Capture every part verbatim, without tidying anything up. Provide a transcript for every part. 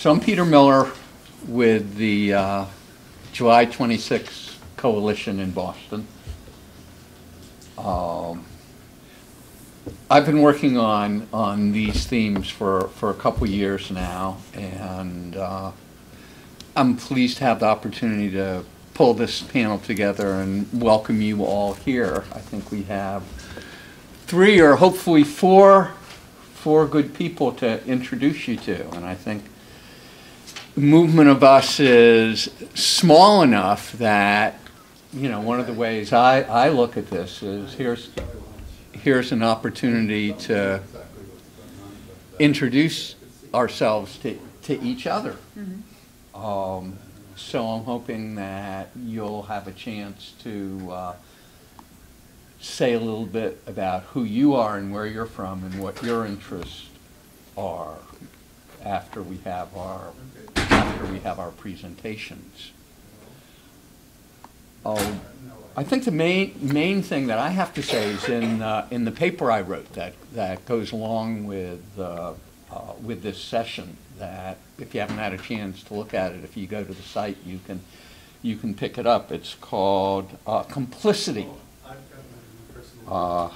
So I'm Peter Miller with the uh, July twenty-sixth Coalition in Boston. Um, I've been working on on these themes for, for a couple years now, and uh, I'm pleased to have the opportunity to pull this panel together and welcome you all here. I think we have three or hopefully four four good people to introduce you to, and I think the movement of us is small enough that, you know, one of the ways I, I look at this is here's here's an opportunity to introduce ourselves to, to each other. Mm-hmm. um, so I'm hoping that you'll have a chance to uh, say a little bit about who you are and where you're from and what your interests are after we have our after we have our presentations. Oh, I think the main main thing that I have to say is in uh, in the paper I wrote that that goes along with uh, uh, with this session. That if you haven't had a chance to look at it, if you go to the site, you can you can pick it up. It's called uh, Complicity. Uh,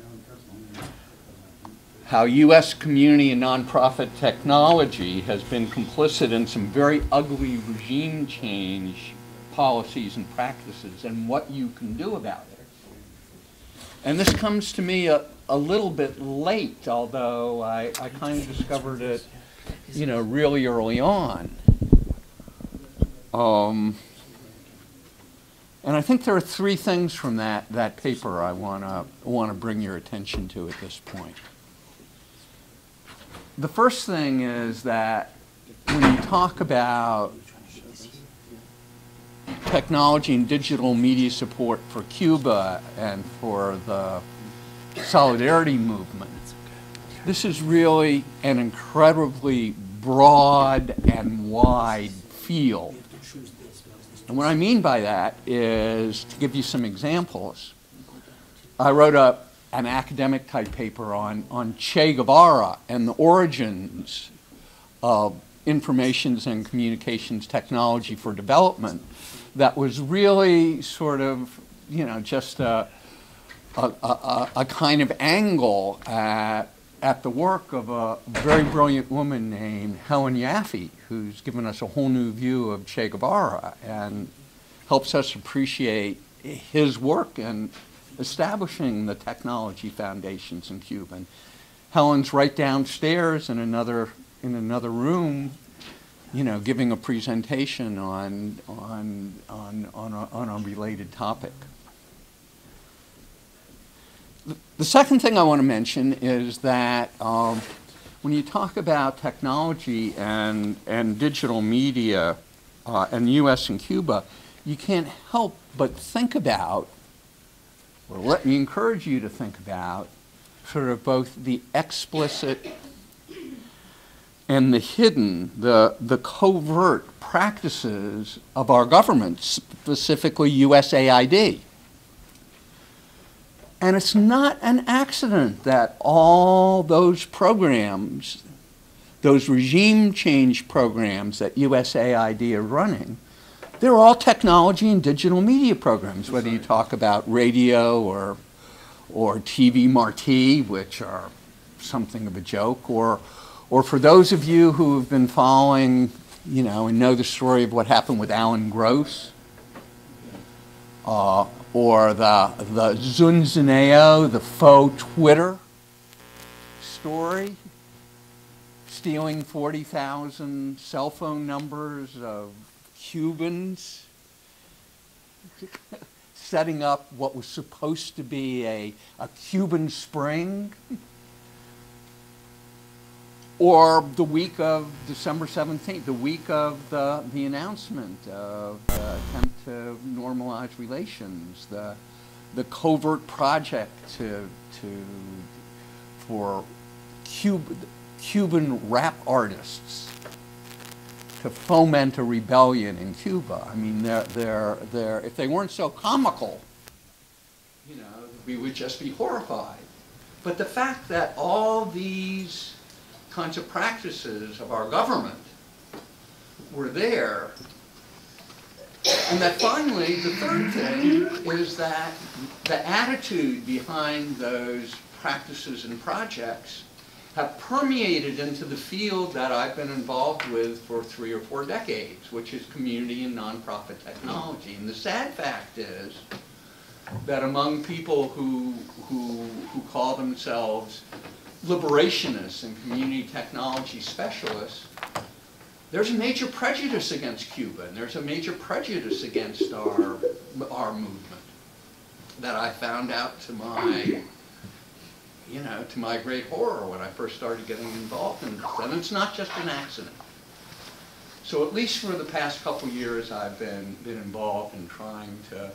how U S community and nonprofit technology has been complicit in some very ugly regime change policies and practices, and what you can do about it. And this comes to me a, a little bit late, although I, I kind of discovered it, you know, really early on. Um, and I think there are three things from that, that paper I want to want to bring your attention to at this point. The first thing is that when you talk about technology and digital media support for Cuba and for the Solidarity movement, this is really an incredibly broad and wide field. And what I mean by that is, to give you some examples, I wrote up an academic type paper on, on Che Guevara and the origins of informations and communications technology for development that was really sort of, you know, just a, a, a, a kind of angle at, at the work of a very brilliant woman named Helen Yaffe, who's given us a whole new view of Che Guevara and helps us appreciate his work in establishing the technology foundations in Cuba. And Helen's right downstairs in another in another room, you know, giving a presentation on on on on a, on a related topic. The, the second thing I want to mention is that um, when you talk about technology and and digital media uh, in the U S and Cuba, you can't help but think about, or let me encourage you to think about, sort of both the explicit and the hidden, the, the covert practices of our government, specifically U S A I D. And it's not an accident that all those programs, those regime change programs that U S A I D are running, they're all technology and digital media programs, whether you talk about radio or, or T V Marti, which are something of a joke, or Or for those of you who have been following, you know, and know the story of what happened with Alan Gross, uh, or the, the Zunzuneo, the faux Twitter story, stealing forty thousand cell phone numbers of Cubans, setting up what was supposed to be a, a Cuban Spring. Or the week of December seventeenth, the week of the, the announcement of the attempt to normalize relations, the, the covert project to, to, for Cub, Cuban rap artists to foment a rebellion in Cuba. I mean, they're, they're, they're, if they weren't so comical, you know, we would just be horrified. But the fact that all these kinds of practices of our government were there. And that finally, the third thing is that the attitude behind those practices and projects have permeated into the field that I've been involved with for three or four decades, which is community and nonprofit technology. And the sad fact is that among people who, who, who call themselves liberationists and community technology specialists, there's a major prejudice against Cuba, and there's a major prejudice against our, our movement that I found out to my, you know, to my great horror when I first started getting involved in this. And it's not just an accident. So at least for the past couple years, I've been, been involved in trying to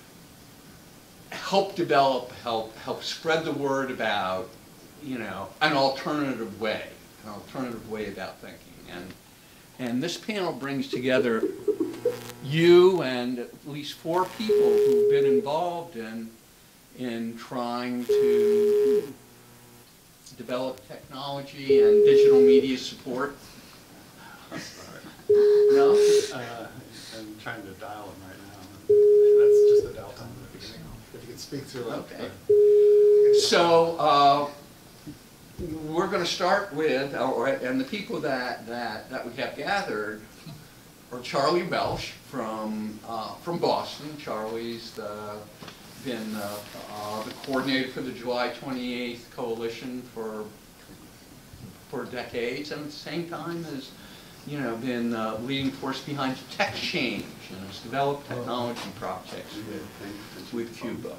help develop, help, help spread the word about, you know, an alternative way, an alternative way about thinking. And, and this panel brings together you and at least four people who've been involved in, in trying to develop technology and digital media support. I'm sorry. No? Uh, I'm trying to dial them right now. That's just the dial tone at the beginning. If you could speak through it. Okay. So, uh, we're going to start with, or, and the people that, that, that we have gathered are Charlie Welsh from, uh, from Boston. Charlie's the, been uh, uh, the coordinator for the July twenty-eighth Coalition for, for decades, and at the same time has, you know, been uh, leading force behind Tech Change and has developed technology projects with, with Cuba.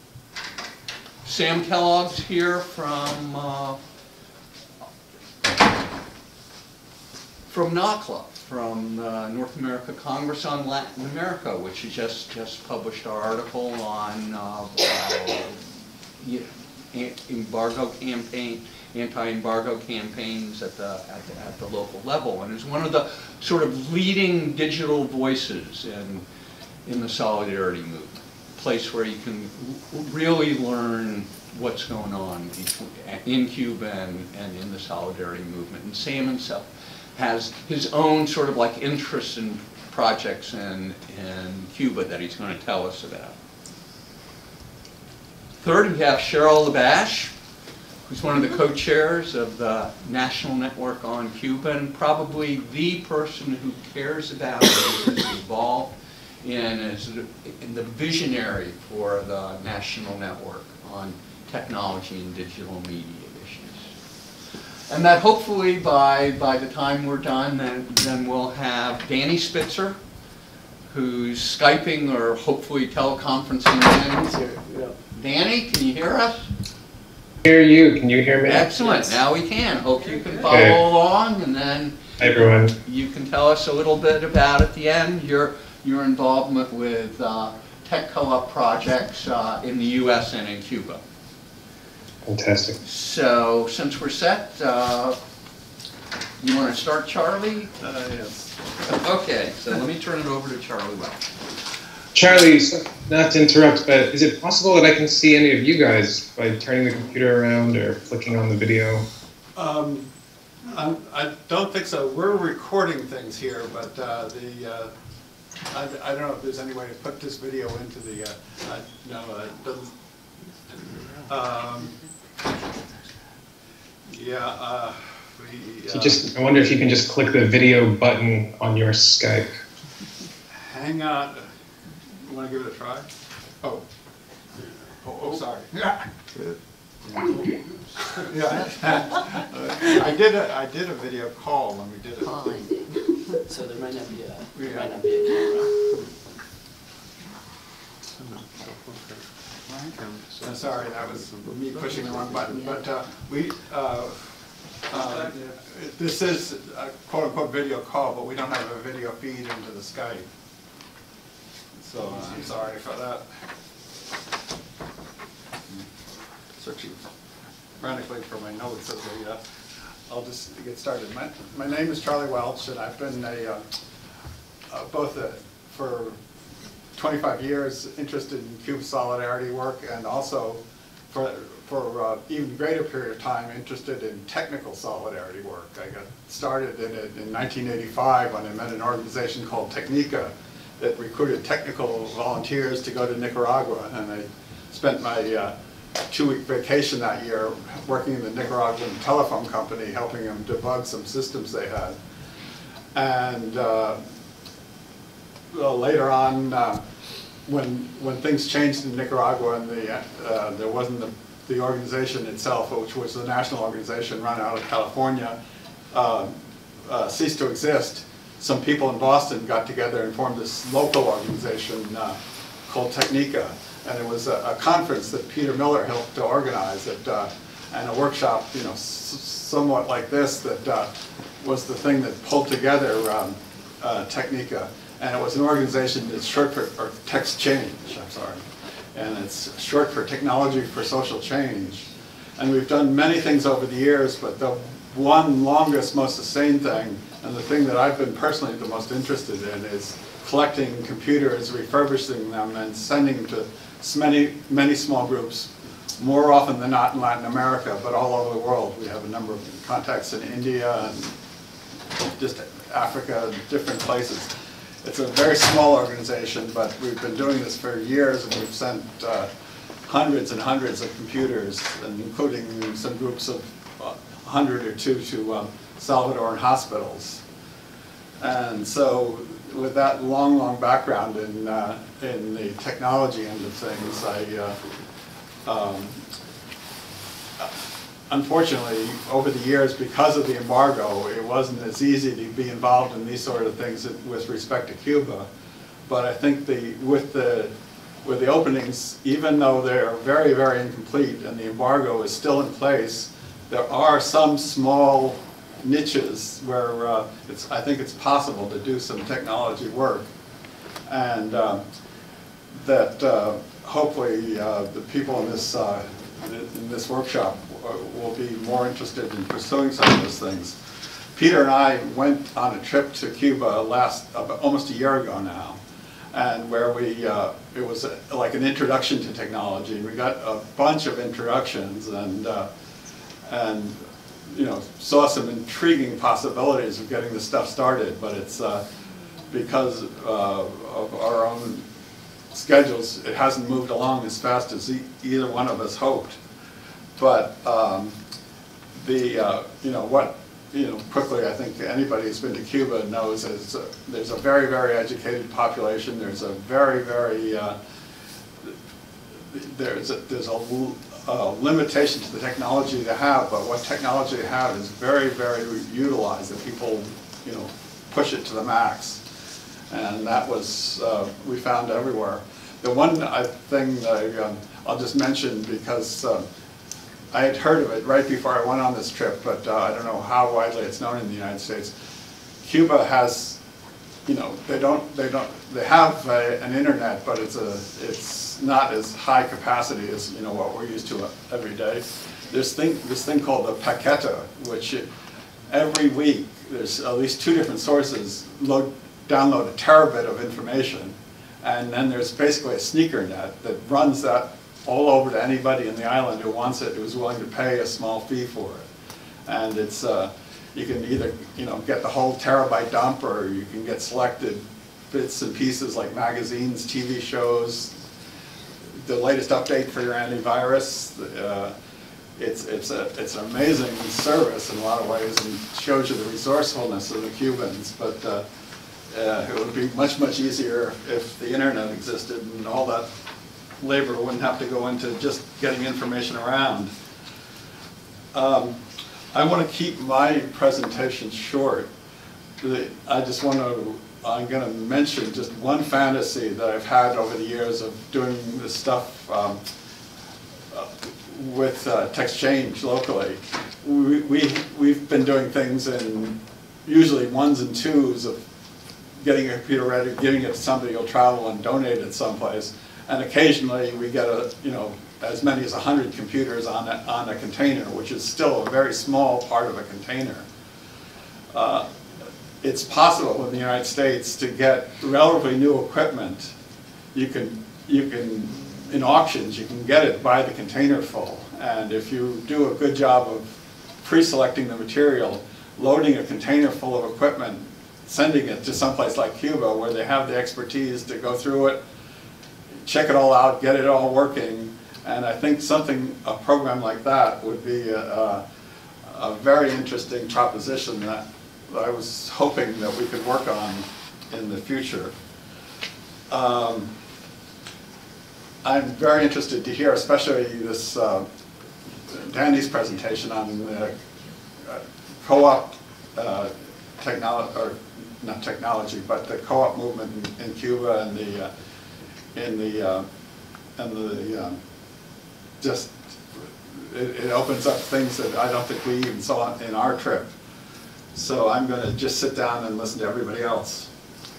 Sam Kellogg's here from uh, from NACLA, from uh, North America Congress on Latin America, which has just just published our article on uh, uh, embargo campaign, anti-embargo campaigns at the, at the at the local level, and is one of the sort of leading digital voices in in the solidarity movement. Place where you can really learn what's going on in Cuba and, and in the solidarity movement. And Sam himself has his own sort of like interests and projects in, in Cuba that he's going to tell us about. Third, we have Cheryl Labash, who's one of the co-chairs of the National Network on Cuba, and probably the person who cares about it, is involved in as in the visionary for the National Network on technology and digital media issues. And that hopefully by, by the time we're done, then, then we'll have Danny Spitzer, who's Skyping or hopefully teleconferencing in. Danny, can you hear us? Hear you. Can you hear me? Excellent. Yes. Now we can. Hope you can follow okay. along, and then Hi, everyone. You can tell us a little bit about at the end your your involvement with uh, tech co-op projects uh, in the U S and in Cuba. Fantastic. So, since we're set, uh, you want to start, Charlie? Uh, yes. Okay, so let me turn it over to Charlie Welsh. Charlie, not to interrupt, but is it possible that I can see any of you guys by turning the computer around or flicking on the video? Um, I'm, I don't think so. We're recording things here, but uh, the uh, I, I don't know if there's any way to put this video into the. Uh, uh, no, uh, it doesn't. Um, yeah. Uh, we, uh, So just, I wonder if you can just click the video button on your Skype. Hang on. You want to give it a try? Oh. Oh, oh sorry. Yeah. Yeah. I did a I did a video call when we did it. So there might not be a there Yeah. might not be a camera. Uh, sorry, that was me pushing the wrong button. But uh, we uh, uh, this is a quote unquote video call, but we don't have a video feed into the Skype. So uh, I'm sorry for that. Searching frantically for my notes as I, uh, I'll just get started. My, my name is Charlie Welsh, and I've been a, uh, uh, both a, for twenty-five years interested in Cuba solidarity work, and also for for uh, even greater period of time, interested in technical solidarity work. I got started in it in nineteen eighty-five when I met an organization called Technica that recruited technical volunteers to go to Nicaragua, and I spent my uh, two-week vacation that year working in the Nicaraguan telephone company, helping them debug some systems they had. And uh, well, later on, uh, when when things changed in Nicaragua and the uh, there wasn't the, the organization itself, which was the national organization run out of California, uh, uh, ceased to exist. Some people in Boston got together and formed this local organization uh, called Technica, and it was a, a conference that Peter Miller helped to organize, it, uh, and a workshop, you know, s somewhat like this, that uh, was the thing that pulled together um, uh, Technica. And it was an organization that's short for, or TextChange, I'm sorry. And it's short for Technology for Social Change. And we've done many things over the years, but the one longest, most sustained thing, and the thing that I've been personally the most interested in, is collecting computers, refurbishing them, and sending them to many, many small groups, more often than not in Latin America, but all over the world. We have a number of contacts in India and just Africa, different places. It's a very small organization, but we've been doing this for years, and we've sent uh, hundreds and hundreds of computers, and including some groups of uh, a hundred or two to um, Salvadoran hospitals. And so, with that long, long background in uh, in the technology end of things, I uh, um, unfortunately, over the years, because of the embargo, it wasn't as easy to be involved in these sort of things with respect to Cuba. But I think the with the with the openings, even though they're very, very incomplete and the embargo is still in place, there are some small niches where uh, it's, I think it's possible to do some technology work, and uh, that uh, hopefully uh, the people in this uh, in this workshop will be more interested in pursuing some of those things. Peter and I went on a trip to Cuba last uh, almost a year ago now, and where we uh, it was a, like an introduction to technology. We got a bunch of introductions, and uh, and you know, saw some intriguing possibilities of getting this stuff started, but it's uh, because uh, of our own schedules, it hasn't moved along as fast as e either one of us hoped. But um, the, uh, you know, what, you know, quickly, I think anybody who's been to Cuba knows is uh, there's a very, very educated population. There's a very, very, uh, there's a, there's a Uh, limitation to the technology they have, but what technology they have is very, very utilized, that people, you know, push it to the max. And that was, uh, we found everywhere. The one I, thing that I, um, I'll just mention, because um, I had heard of it right before I went on this trip, but uh, I don't know how widely it's known in the United States. Cuba has, you know, they don't, they don't, they have a, an internet, but it's a, it's not as high capacity as, you know, what we're used to every day. There's thing, this thing called the Paqueta, which it, every week there's at least two different sources load, download a terabit of information, and then there's basically a sneaker net that runs that all over to anybody in the island who wants it, who's willing to pay a small fee for it. And it's, uh, you can either, you know, get the whole terabyte dump, or you can get selected bits and pieces like magazines, T V shows, the latest update for your antivirus. Uh, it's, it's, a, it's an amazing service in a lot of ways, and shows you the resourcefulness of the Cubans. But uh, uh, it would be much, much easier if the internet existed, and all that labor wouldn't have to go into just getting information around. Um, I want to keep my presentation short. I just want to, I'm going to mention just one fantasy that I've had over the years of doing this stuff um, uh, with uh, TextChange locally. We, we, we've been doing things in usually ones and twos of getting a computer ready, giving it to somebody who'll travel and donate it someplace. And occasionally we get a, you know, as many as a hundred computers on a, on a container, which is still a very small part of a container. Uh, it's possible in the United States to get relatively new equipment. You can, you can, in auctions, you can get it by the container full. And if you do a good job of pre-selecting the material, loading a container full of equipment, sending it to someplace like Cuba where they have the expertise to go through it, check it all out, get it all working. And I think something, a program like that would be a, a, a very interesting proposition that I was hoping that we could work on in the future. Um, I'm very interested to hear, especially this uh, Danny's presentation on the uh, co-op uh, technology, or not technology, but the co-op movement in, in Cuba and the uh, in the uh, and the um, just it, it opens up things that I don't think we even saw in our trip. So I'm going to just sit down and listen to everybody else.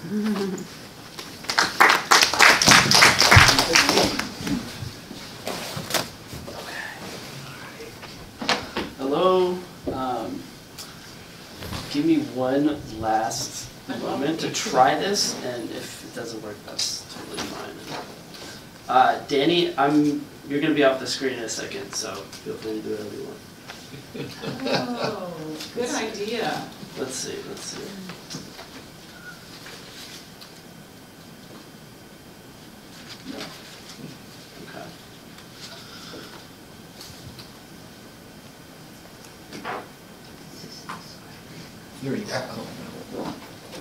Hello. Um, give me one last moment to try this, and if it doesn't work, that's totally fine. Uh, Danny, I'm. You're going to be off the screen in a second, so feel free to do whatever you want. Oh, good idea. Let's see. Let's see. No. Okay. Here we go.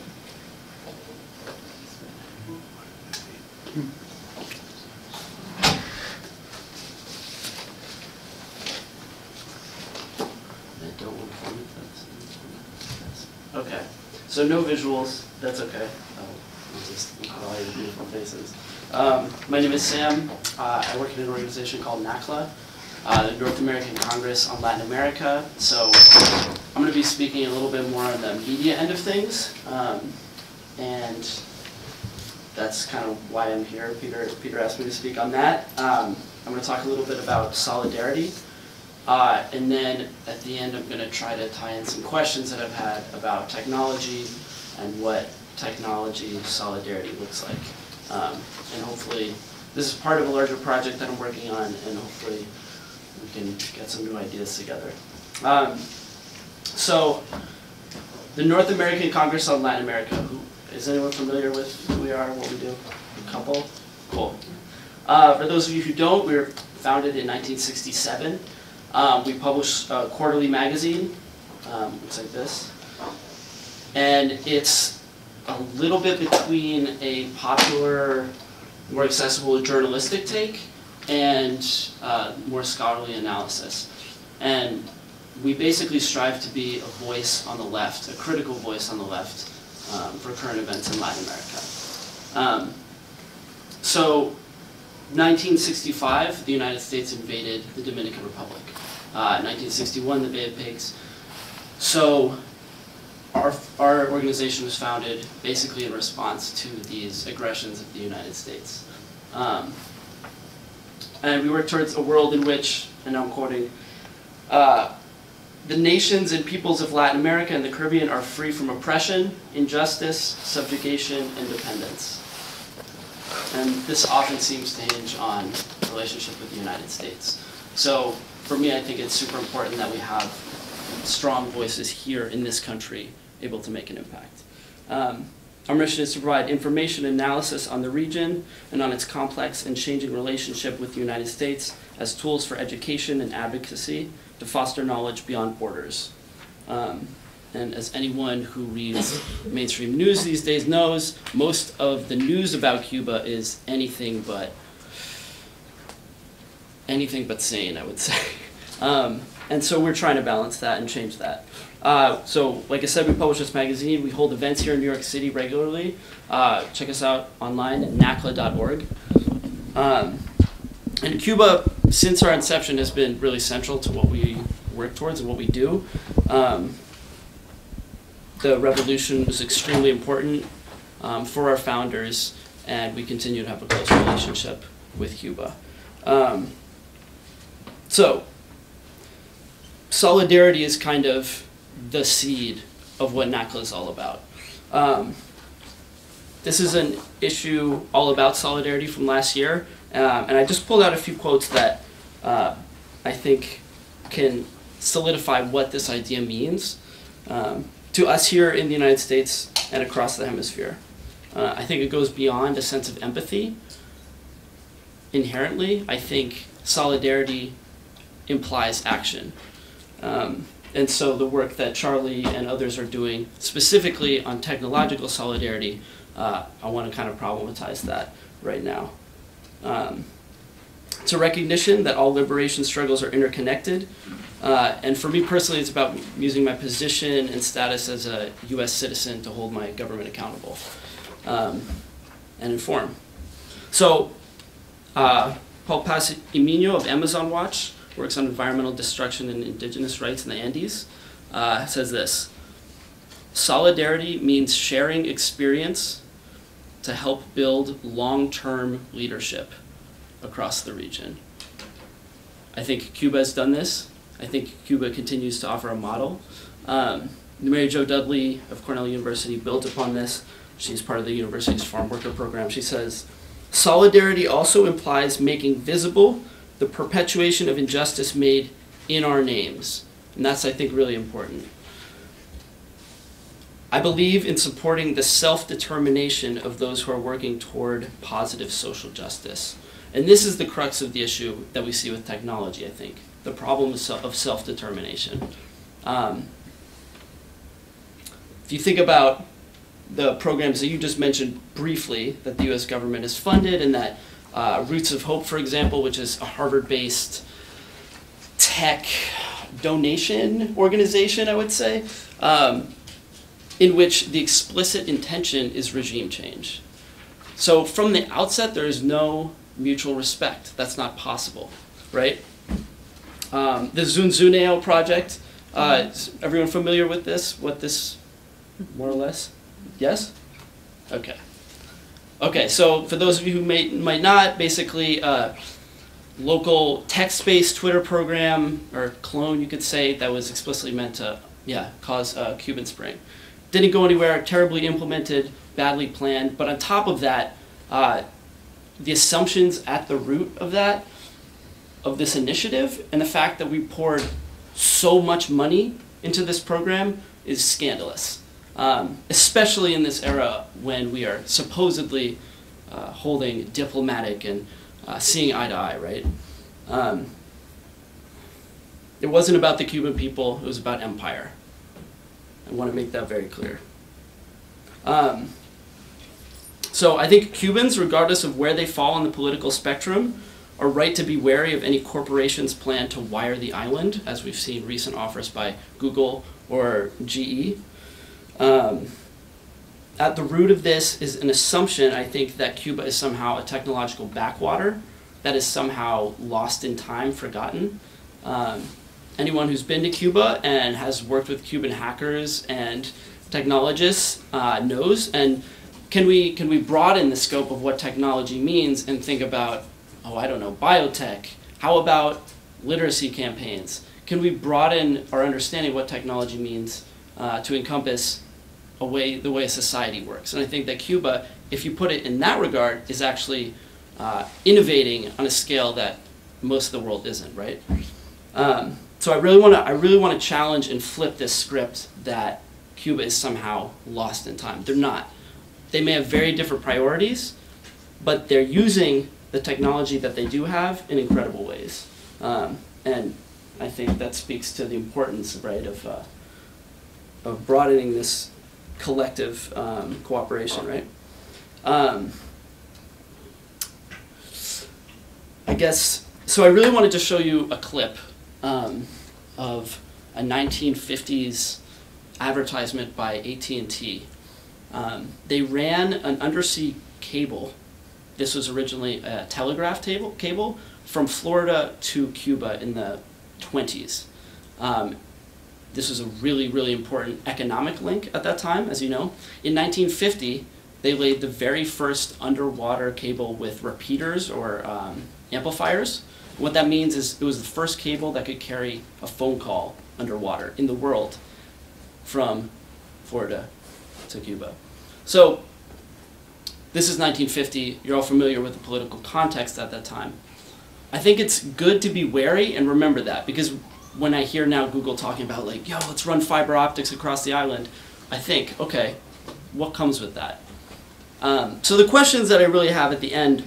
Okay, so no visuals, that's okay. I'll just look at all your beautiful faces. Um, my name is Sam. Uh, I work in an organization called NACLA, uh, the North American Congress on Latin America. So I'm going to be speaking a little bit more on the media end of things. Um, and that's kind of why I'm here. Peter, Peter asked me to speak on that. Um, I'm going to talk a little bit about solidarity. Uh, and then at the end, I'm going to try to tie in some questions that I've had about technology and what technology solidarity looks like. Um, and hopefully, this is part of a larger project that I'm working on, and hopefully we can get some new ideas together. Um, so, the North American Congress on Latin America. Who, is anyone familiar with who we are, what we do? A couple? Cool. Uh, for those of you who don't, we were founded in nineteen sixty-seven. Um, we publish a quarterly magazine, um, looks like this, and it's a little bit between a popular, more accessible journalistic take and uh, more scholarly analysis. And we basically strive to be a voice on the left, a critical voice on the left um, for current events in Latin America. Um, so, nineteen sixty-five, the United States invaded the Dominican Republic. Uh, nineteen sixty-one, the Bay of Pigs. So our, our organization was founded basically in response to these aggressions of the United States. Um, and we work towards a world in which, and I'm quoting, uh, the nations and peoples of Latin America and the Caribbean are free from oppression, injustice, subjugation, and dependence. And this often seems to hinge on the relationship with the United States. So for me, I think it's super important that we have strong voices here in this country able to make an impact. Um, our mission is to provide information and analysis on the region and on its complex and changing relationship with the United States as tools for education and advocacy to foster knowledge beyond borders. Um, And as anyone who reads mainstream news these days knows, most of the news about Cuba is anything but anything but sane, I would say. Um, and so we're trying to balance that and change that. Uh, so, like I said, we publish this magazine. We hold events here in New York City regularly. Uh, check us out online at nacla dot org. Um, and Cuba, since our inception, has been really central to what we work towards and what we do. Um, The revolution was extremely important um, for our founders, and we continue to have a close relationship with Cuba. Um, so, solidarity is kind of the seed of what NACLA is all about. Um, this is an issue all about solidarity from last year, um, and I just pulled out a few quotes that uh, I think, can solidify what this idea means um, to us here in the United States and across the hemisphere. Uh, I think it goes beyond a sense of empathy. Inherently, I think solidarity implies action. Um, and so the work that Charlie and others are doing specifically on technological solidarity, uh, I want to kind of problematize that right now. Um, it's a recognition that all liberation struggles are interconnected. Uh, and for me personally, it's about using my position and status as a U S citizen to hold my government accountable um, and inform. So, uh, Paul Paz-Emino of Amazon Watch works on environmental destruction and indigenous rights in the Andes, uh, says this: solidarity means sharing experience to help build long-term leadership across the region. I think Cuba has done this. I think Cuba continues to offer a model. Um, Mary Jo Dudley of Cornell University built upon this. She's part of the university's farm worker program. She says, solidarity also implies making visible the perpetuation of injustice made in our names. And that's, I think, really important. I believe in supporting the self-determination of those who are working toward positive social justice. And this is the crux of the issue that we see with technology, I think. The problem of self-determination. Um, if you think about the programs that you just mentioned briefly that the U S government has funded, and that uh, Roots of Hope, for example, which is a Harvard-based tech donation organization, I would say, um, in which the explicit intention is regime change. So from the outset, there is no mutual respect. That's not possible, right? Um, the Zunzuneo project, uh, is everyone familiar with this? What this, more or less? Yes? Okay. Okay, so for those of you who may, might not, basically uh, local text-based Twitter program, or clone you could say, that was explicitly meant to, yeah, cause uh, Cuban Spring. Didn't go anywhere, terribly implemented, badly planned, but on top of that, uh, the assumptions at the root of that, of this initiative, and the fact that we poured so much money into this program is scandalous. Um, especially in this era when we are supposedly uh, holding diplomatic and uh, seeing eye to eye, right? Um, it wasn't about the Cuban people, it was about empire. I want to make that very clear. Um, so I think Cubans, regardless of where they fall on the political spectrum, are right to be wary of any corporation's plan to wire the island, as we've seen recent offers by Google or G E. Um, at the root of this is an assumption, I think, that Cuba is somehow a technological backwater that is somehow lost in time, forgotten. Um, anyone who's been to Cuba and has worked with Cuban hackers and technologists uh, knows. And can we, can we broaden the scope of what technology means and think about, oh, I don't know, biotech? How about literacy campaigns? Can we broaden our understanding of what technology means uh, to encompass a way, the way society works? And I think that Cuba, if you put it in that regard, is actually uh, innovating on a scale that most of the world isn't, right? Um, so I really want to I really want to challenge and flip this script that Cuba is somehow lost in time. They're not. They may have very different priorities, but they're using the technology that they do have in incredible ways. Um, and I think that speaks to the importance, right, of, uh, of broadening this collective um, cooperation, right? Um, I guess, so I really wanted to show you a clip um, of a nineteen fifties advertisement by A T and T. Um, they ran an undersea cable. This was originally a telegraph table, cable from Florida to Cuba in the twenties. Um, this was a really, really important economic link at that time, as you know. In nineteen fifty, they laid the very first underwater cable with repeaters or um, amplifiers. What that means is it was the first cable that could carry a phone call underwater in the world from Florida to Cuba. So this is nineteen fifty. You're all familiar with the political context at that time. I think it's good to be wary and remember that, because when I hear now Google talking about like, yo, let's run fiber optics across the island, I think, okay, what comes with that? Um, so the questions that I really have at the end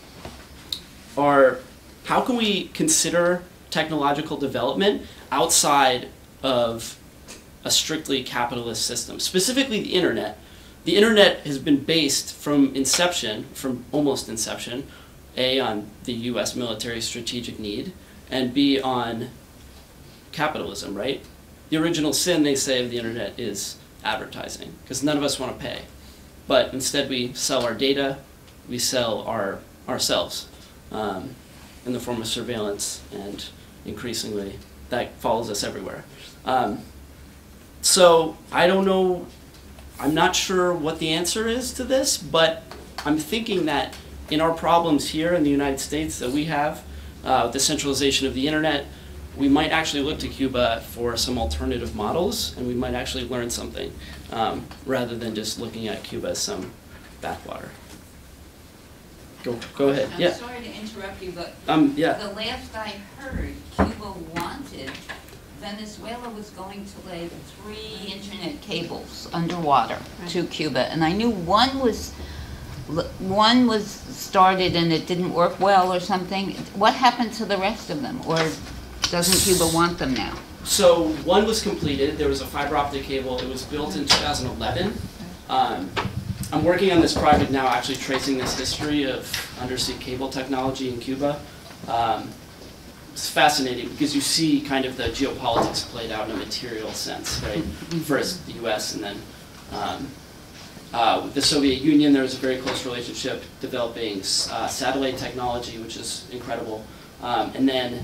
are, how can we consider technological development outside of a strictly capitalist system? Specifically the internet. The internet has been based from inception, from almost inception, A, on the U S military strategic need, and B, on capitalism, right? The original sin, they say, of the internet is advertising, because none of us want to pay. But instead we sell our data, we sell our ourselves um, in the form of surveillance, and increasingly that follows us everywhere. Um, so I don't know, I'm not sure what the answer is to this, but I'm thinking that in our problems here in the United States that we have, uh, with the centralization of the internet, we might actually look to Cuba for some alternative models, and we might actually learn something, um, rather than just looking at Cuba as some backwater. Go, go ahead. I'm Yeah. sorry to interrupt you, but Um. Yeah. the last I heard, Cuba wanted, Venezuela was going to lay three internet cables underwater to Cuba, and I knew one was one was started and it didn't work well or something. What happened to the rest of them, or doesn't Cuba want them now? So one was completed. There was a fiber optic cable. It was built in two thousand eleven. Um, I'm working on this project now, actually tracing this history of undersea cable technology in Cuba. Um, it's fascinating because you see kind of the geopolitics played out in a material sense, right? First the U S and then um, uh, with the Soviet Union, there was a very close relationship developing uh, satellite technology, which is incredible. Um, and then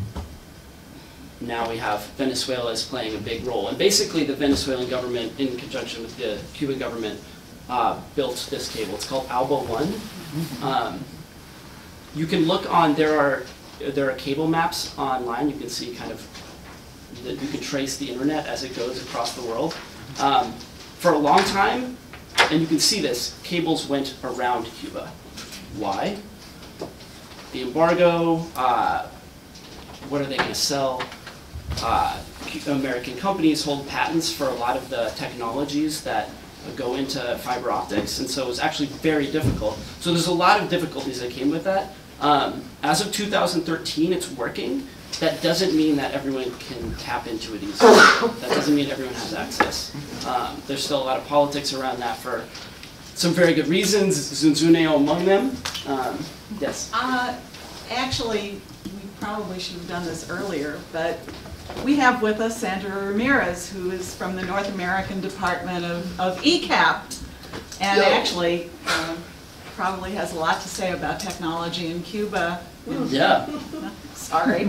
now we have Venezuela is playing a big role. And basically the Venezuelan government, in conjunction with the Cuban government, uh, built this cable. It's called ALBA one. Um, you can look on, there are, there are cable maps online. You can see kind of, that you can trace the internet as it goes across the world. Um, for a long time, and you can see this, cables went around Cuba. Why? The embargo, uh, what are they going to sell? Uh, American companies hold patents for a lot of the technologies that go into fiber optics, and so it was actually very difficult. So there's a lot of difficulties that came with that. Um, as of two thousand thirteen, it's working. That doesn't mean that everyone can tap into it easily. That doesn't mean everyone has access. Um, there's still a lot of politics around that for some very good reasons, Zunzuneo among them. Um, yes? Uh, actually, we probably should have done this earlier, but we have with us Sandra Ramirez, who is from the North American Department of, of E C A P, and Yo. actually uh, probably has a lot to say about technology in Cuba. Yeah. Sorry.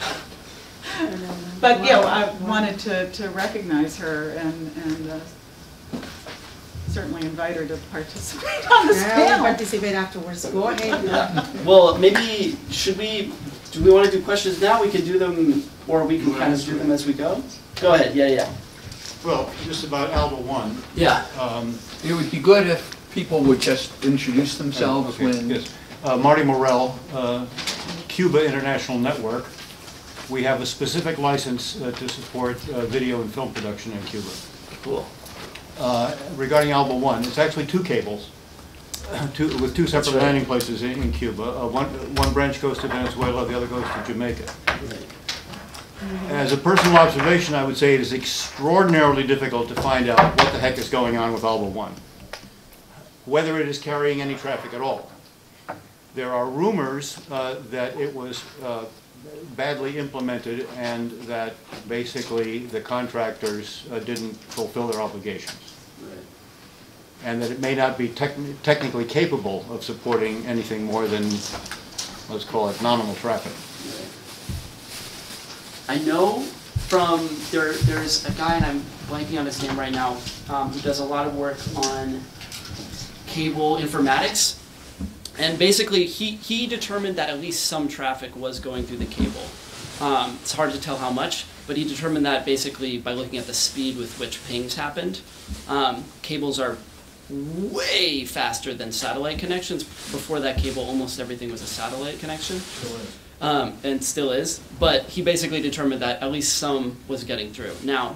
But, yeah, I wanted to, to recognize her and, and uh, certainly invite her to participate on this Yeah, we'll panel. participate afterwards. Go ahead. Yeah. Well, maybe, should we, do we want to do questions now? We can do them, or we can kind of do them as we go? Go ahead, yeah, yeah. Well, just about ALBA one. Yeah. Um, It would be good if people would just introduce themselves okay, when... yes. Uh, Marty Morell, uh, Cuba International Network. We have a specific license uh, to support uh, video and film production in Cuba. Cool. Uh, regarding ALBA one, it's actually two cables, two, with two separate right. landing places in, in Cuba. Uh, one, one branch goes to Venezuela, the other goes to Jamaica. Right. As a personal observation, I would say it is extraordinarily difficult to find out what the heck is going on with ALBA one, whether it is carrying any traffic at all. There are rumors uh, that it was uh, badly implemented and that basically the contractors uh, didn't fulfill their obligations. Right. And that it may not be tech technically capable of supporting anything more than, let's call it, nominal traffic. I know from, there, there's a guy, and I'm blanking on his name right now, um, who does a lot of work on cable informatics. And basically, he, he determined that at least some traffic was going through the cable. Um, it's hard to tell how much, but he determined that basically by looking at the speed with which pings happened. Um, cables are way faster than satellite connections. Before that cable, almost everything was a satellite connection. um, and still is. But he basically determined that at least some was getting through. Now,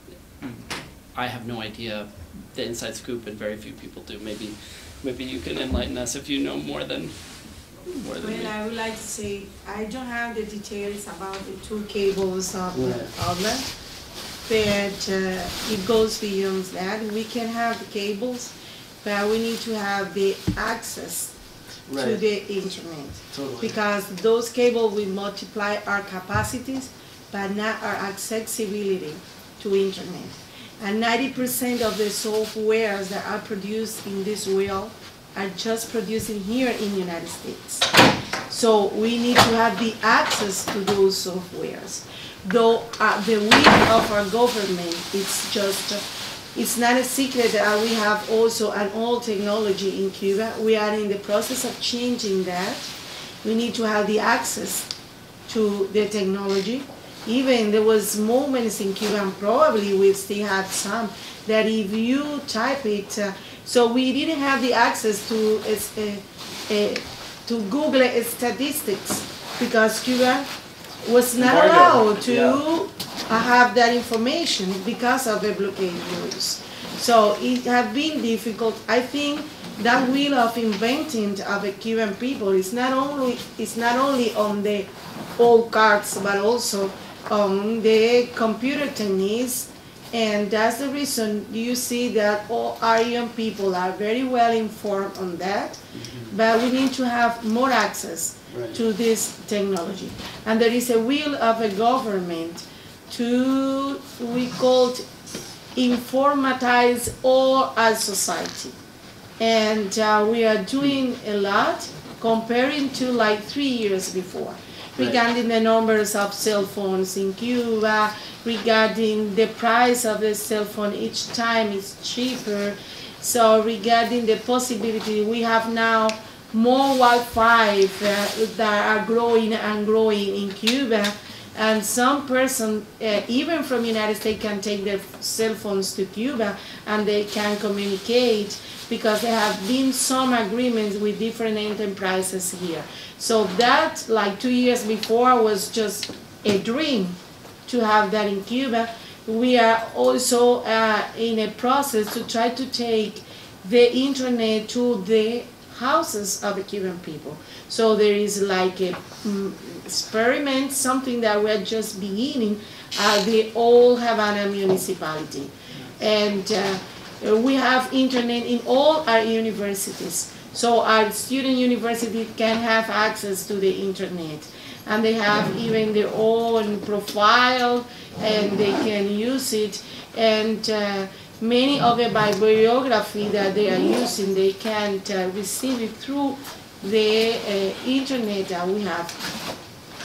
I have no idea the inside scoop, and very few people do. Maybe, maybe you can enlighten us if you know more than more than me. Well, I would like to say, I don't have the details about the two cables of the Right. outlet, but uh, it goes beyond that. We can have the cables, but we need to have the access to Right. the internet. Totally. Because those cables will multiply our capacities, but not our accessibility to internet. And ninety percent of the softwares that are produced in this world are just producing here in the United States. So we need to have the access to those softwares. Though uh, the will of our government, it's just, uh, it's not a secret that we have also an old technology in Cuba. We are in the process of changing that. We need to have the access to the technology. Even there was moments in Cuba, and probably we still have some, that if you type it, uh, so we didn't have the access to uh, uh, to Google statistics because Cuba was not Embargo, allowed to yeah. uh, have that information because of the blockade rules. So it has been difficult. I think that wheel of inventing of the Cuban people is not only is not only on the old cards, but also on the computer techniques, and that's the reason you see that all our young people are very well informed on that, mm-hmm. but we need to have more access right. to this technology. And there is a will of a government to, we call it, informatize all our society. And uh, we are doing a lot comparing to like three years before. Regarding the numbers of cell phones in Cuba, regarding the price of the cell phone each time is cheaper. So regarding the possibility, we have now more Wi-Fi uh, that are growing and growing in Cuba. And some person, uh, even from the United States, can take their cell phones to Cuba and they can communicate because there have been some agreements with different enterprises here. So that, like two years before, was just a dream to have that in Cuba. We are also uh, in a process to try to take the internet to the houses of the Cuban people. So there is like a um, experiment, something that we're just beginning at the old Havana municipality. And uh, we have internet in all our universities. So our student university can have access to the internet. And they have even their own profile and they can use it. And uh, many of the bibliography that they are using, they can uh, receive it through the uh, internet that we have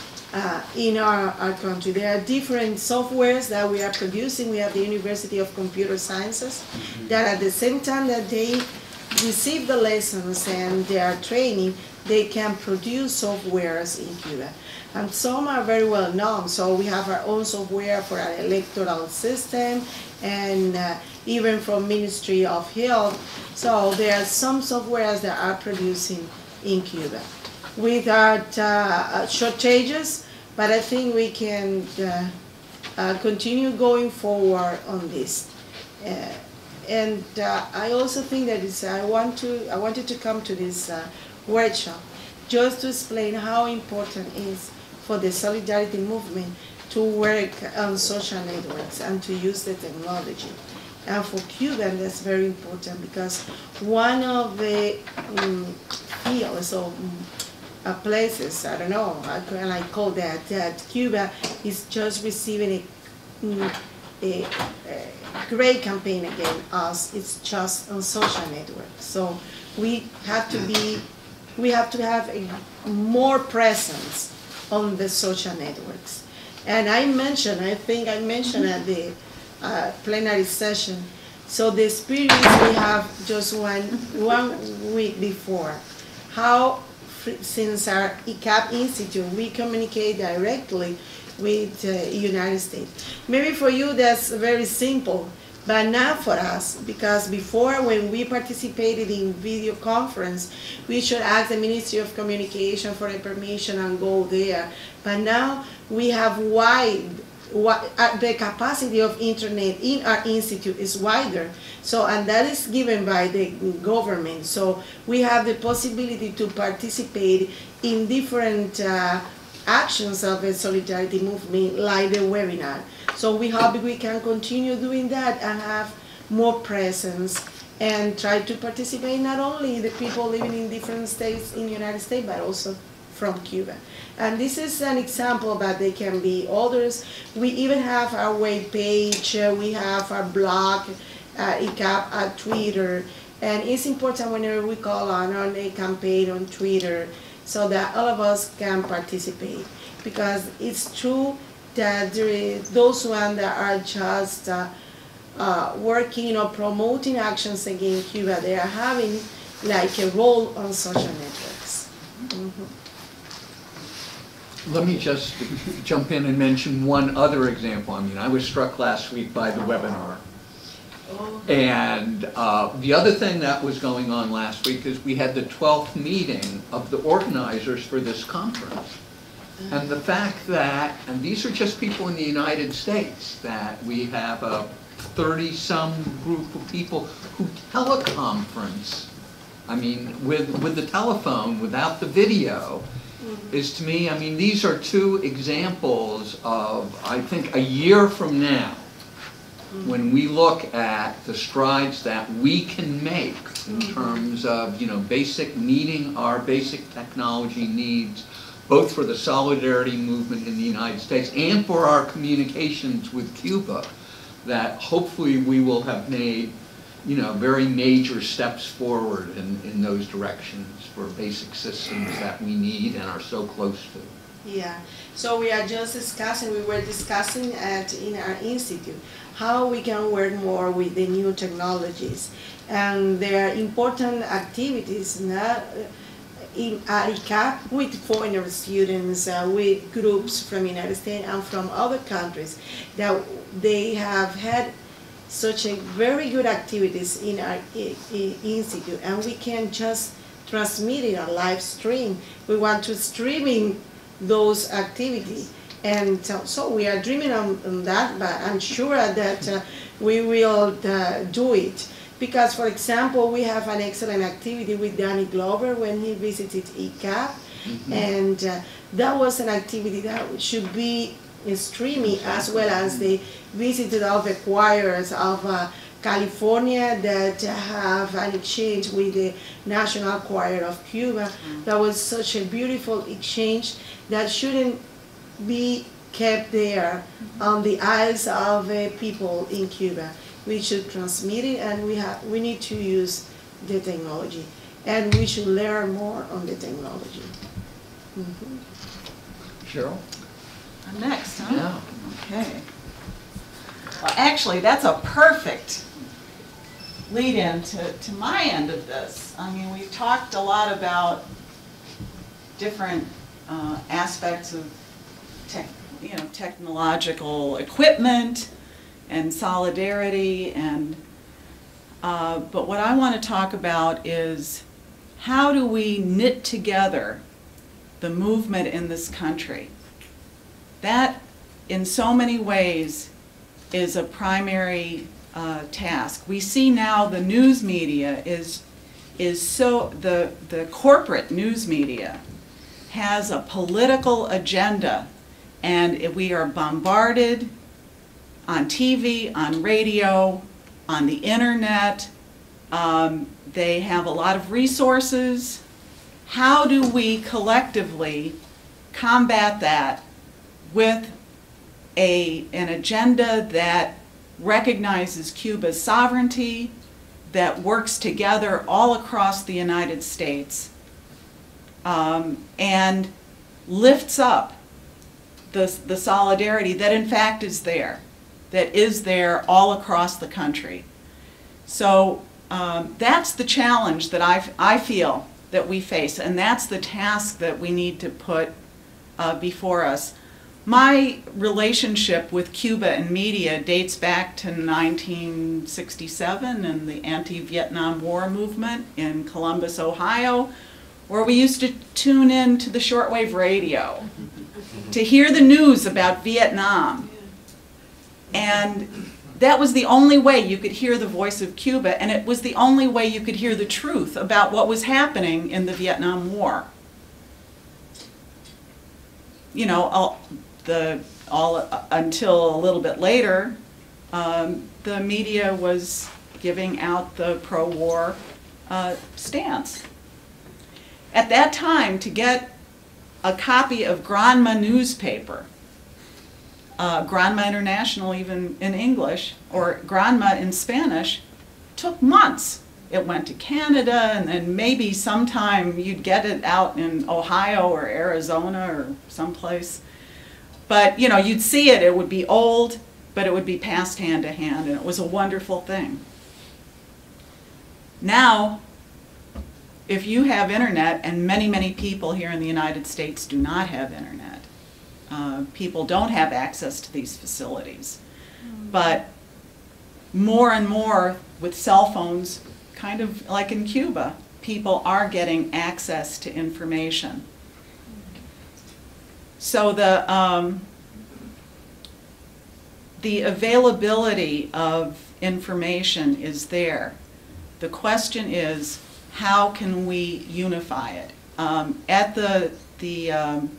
uh, in our, our country. There are different softwares that we are producing. We have the University of Computer Sciences that at the same time that they receive the lessons and their training, they can produce softwares in Cuba. And some are very well known. So we have our own software for our electoral system and uh, even from Ministry of Health. So there are some softwares that are producing in Cuba. Without uh, shortages, but I think we can uh, uh, continue going forward on this. Uh, and uh, I also think that it's, I, want to, I wanted to come to this uh, workshop just to explain how important it is for the Solidarity movement to work on social networks and to use the technology. And for Cuban, that's very important because one of the um, fields or um, uh, places, I don't know, I, I call that, that Cuba is just receiving a, a, a great campaign against us. It's just on social networks. So we have to be, we have to have a more presence on the social networks. And I mentioned, I think I mentioned at the uh, plenary session, so the experience we have just one, one week before, how since our E C A P Institute, we communicate directly with the uh, United States. Maybe for you that's very simple, but not for us, because before, when we participated in video conference, we should ask the Ministry of Communication for a permission and go there. But now we have wide, wi- uh, the capacity of internet in our institute is wider. So, and that is given by the government. So we have the possibility to participate in different uh, actions of the solidarity movement, like the webinar. So we hope we can continue doing that and have more presence and try to participate not only the people living in different states in the United States, but also from Cuba. And this is an example, but there can be others. We even have our web page, uh, we have our blog, uh, I C A P, uh, Twitter, and it's important whenever we call on, on a campaign on Twitter, so that all of us can participate. Because it's true that there is those ones that are just uh, uh, working or promoting actions against Cuba, they are having like a role on social networks. Mm-hmm. Let me just jump in and mention one other example. I mean, I was struck last week by the webinar. Oh. And uh, the other thing that was going on last week is we had the twelfth meeting of the organizers for this conference. And the fact that, and these are just people in the United States, that we have a thirty-some group of people who teleconference, I mean, with, with the telephone, without the video, is to me, I mean, these are two examples of, I think, a year from now, when we look at the strides that we can make in terms of, you know, basic, meeting our basic technology needs, both for the solidarity movement in the United States and for our communications with Cuba, that hopefully we will have made, you know, very major steps forward in, in those directions for basic systems that we need and are so close to. Yeah, so we are just discussing, we were discussing at, in our institute, how we can work more with the new technologies. And there are important activities not, in I C A P with foreigner students, uh, with groups from the United States and from other countries, that they have had such a very good activities in our I I institute, and we can just transmit it on live stream. We want to streaming those activities, and so, so we are dreaming on, on that, but I'm sure that uh, we will uh, do it. Because, for example, we have an excellent activity with Danny Glover when he visited I C A P, mm-hmm. and uh, that was an activity that should be streaming, as well as the visit of the choirs of uh, California that have an exchange with the National Choir of Cuba. Mm-hmm. That was such a beautiful exchange that shouldn't be kept there on the eyes of uh, people in Cuba. We should transmit it, and we have we need to use the technology, and we should learn more on the technology. Mm-hmm. Cheryl? I'm next, huh? Yeah. Okay. Well, actually, that's a perfect lead-in to, to my end of this. I mean, we've talked a lot about different uh, aspects of tech, you know, technological equipment and solidarity, and uh, but what I want to talk about is how do we knit together the movement in this country. That, in so many ways, is a primary uh, task. We see now the news media is is so the the corporate news media has a political agenda, and we are bombarded on T V, on radio, on the internet. Um, they have a lot of resources. How do we collectively combat that with a, an agenda that recognizes Cuba's sovereignty, that works together all across the United States, um, and lifts up the, the solidarity that in fact is there, that is there all across the country. So um, that's the challenge that I, I feel that we face, and that's the task that we need to put uh, before us. my relationship with Cuba and media dates back to nineteen sixty-seven and the anti-Vietnam War movement in Columbus, Ohio, where we used to tune in to the shortwave radio to hear the news about Vietnam. And that was the only way you could hear the voice of Cuba, and it was the only way you could hear the truth about what was happening in the Vietnam War. You know, all, the, all uh, until a little bit later, um, the media was giving out the pro-war uh, stance. At that time, to get a copy of Granma newspaper, uh, Granma International even in English, or Granma in Spanish, took months. It went to Canada, and then maybe sometime you'd get it out in Ohio or Arizona or someplace. But, you know, you'd see it, it would be old, but it would be passed hand to hand, and it was a wonderful thing. Now, if you have internet, and many, many people here in the United States do not have internet, uh, people don't have access to these facilities. But more and more with cell phones, kind of like in Cuba, people are getting access to information. So the, um, the availability of information is there. The question is, how can we unify it? Um, at the, the um,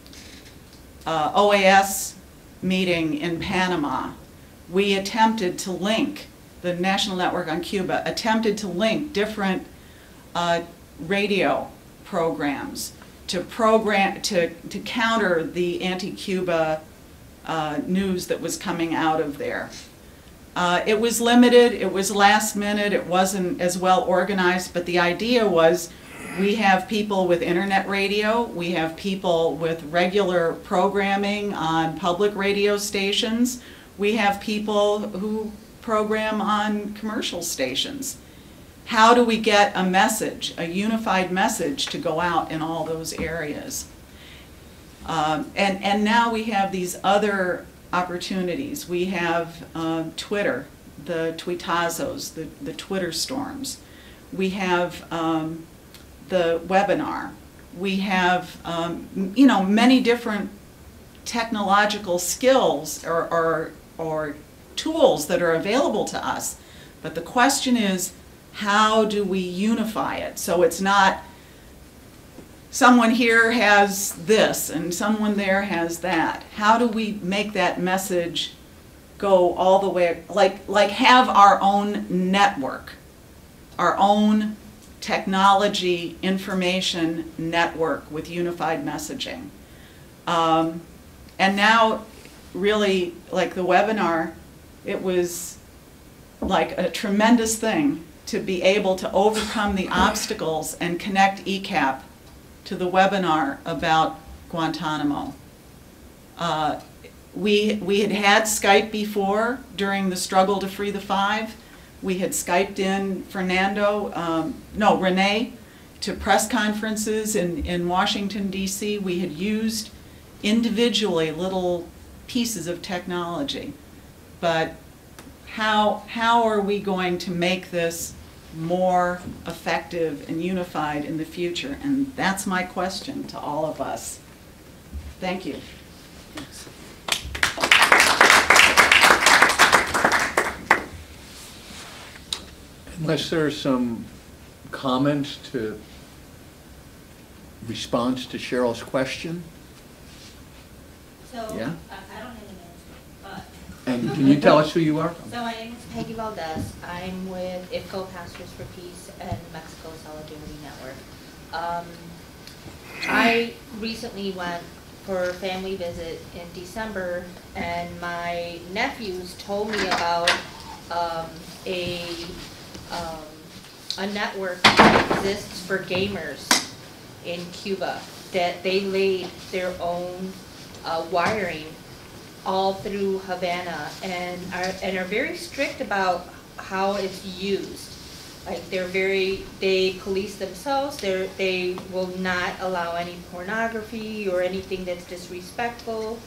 uh, O A S meeting in Panama, we attempted to link, the National Network on Cuba attempted to link different uh, radio programs to program to, to counter the anti-Cuba uh, news that was coming out of there. Uh, it was limited, it was last minute, it wasn't as well organized, but the idea was we have people with internet radio, we have people with regular programming on public radio stations, we have people who program on commercial stations. How do we get a message, a unified message to go out in all those areas? Um, and, and now we have these other opportunities. We have uh, Twitter, the tweetazos, the, the Twitter storms. We have um, the webinar. We have, um, you know, many different technological skills or, or, or tools that are available to us. But the question is, how do we unify it? So it's not someone here has this and someone there has that. How do we make that message go all the way, like, like have our own network, our own technology information network with unified messaging? Um, and now, really, like the webinar, it was like a tremendous thing to be able to overcome the obstacles and connect E CAP to the webinar about Guantanamo. Uh, we, we had had Skype before during the struggle to free the five. We had Skyped in Fernando, um, no, Renee, to press conferences in, in Washington, D C. We had used individually little pieces of technology. But how, how are we going to make this more effective and unified in the future? And that's my question to all of us. Thank you. Thanks. Unless there's some comments to response to Cheryl's question? So, Yeah? uh, I don't have an answer, but. And can you tell us who you are? So my name is Peggy Valdez. I'm with I F C O Pastors for Peace and Mexico Solidarity Network. Um, I recently went for a family visit in December, and my nephews told me about um, a um, a network that exists for gamers in Cuba, that they laid their own uh, wiring all through Havana, and are and are very strict about how it's used. Like they're very, they police themselves. They they will not allow any pornography or anything that's disrespectful.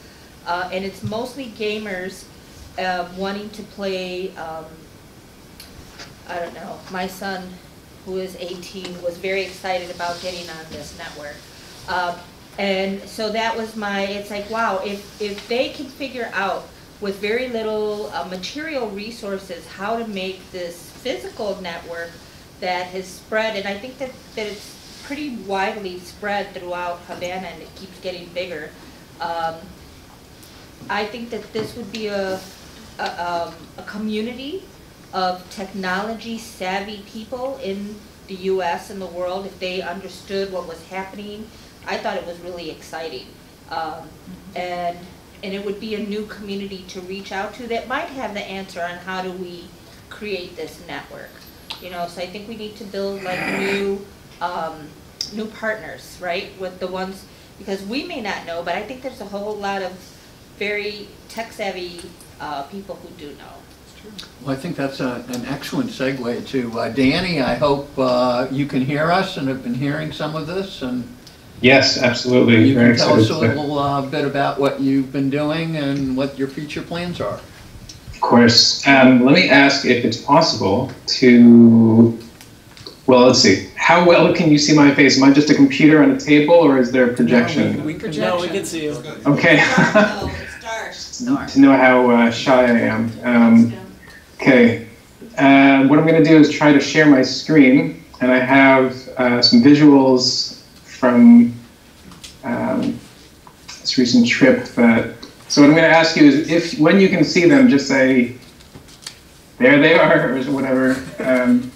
uh, and it's mostly gamers uh, wanting to play. Um, I don't know. My son, who is eighteen, was very excited about getting on this network. Uh, and so that was my, it's like, wow, if, if they can figure out with very little uh, material resources how to make this physical network that has spread, and I think that, that it's pretty widely spread throughout Havana and it keeps getting bigger. Um, I think that this would be a, a, um, a community of technology savvy people in the U S and the world if they understood what was happening. I thought it was really exciting. Um, and, and it would be a new community to reach out to that might have the answer on how do we create this network. You know, so I think we need to build like new, um, new partners, right, with the ones, because we may not know, but I think there's a whole lot of very tech-savvy uh, people who do know. Well, I think that's a, an excellent segue to uh, Danny. I hope uh, you can hear us and have been hearing some of this, and Yes, absolutely. you Very can tell us a excited to- little uh, bit about what you've been doing and what your future plans are. Of course. Um, let me ask if it's possible to, well, let's see. How well can you see my face? Am I just a computer on a table, or is there a projection? No, we, we can, No, we can see you. Okay. No, it's dark. To know how uh, shy I am. Um, okay. Uh, what I'm going to do is try to share my screen, and I have uh, some visuals from um, this recent trip that. So what I'm going to ask you is, if when you can see them, just say, "There they are," or whatever. Um,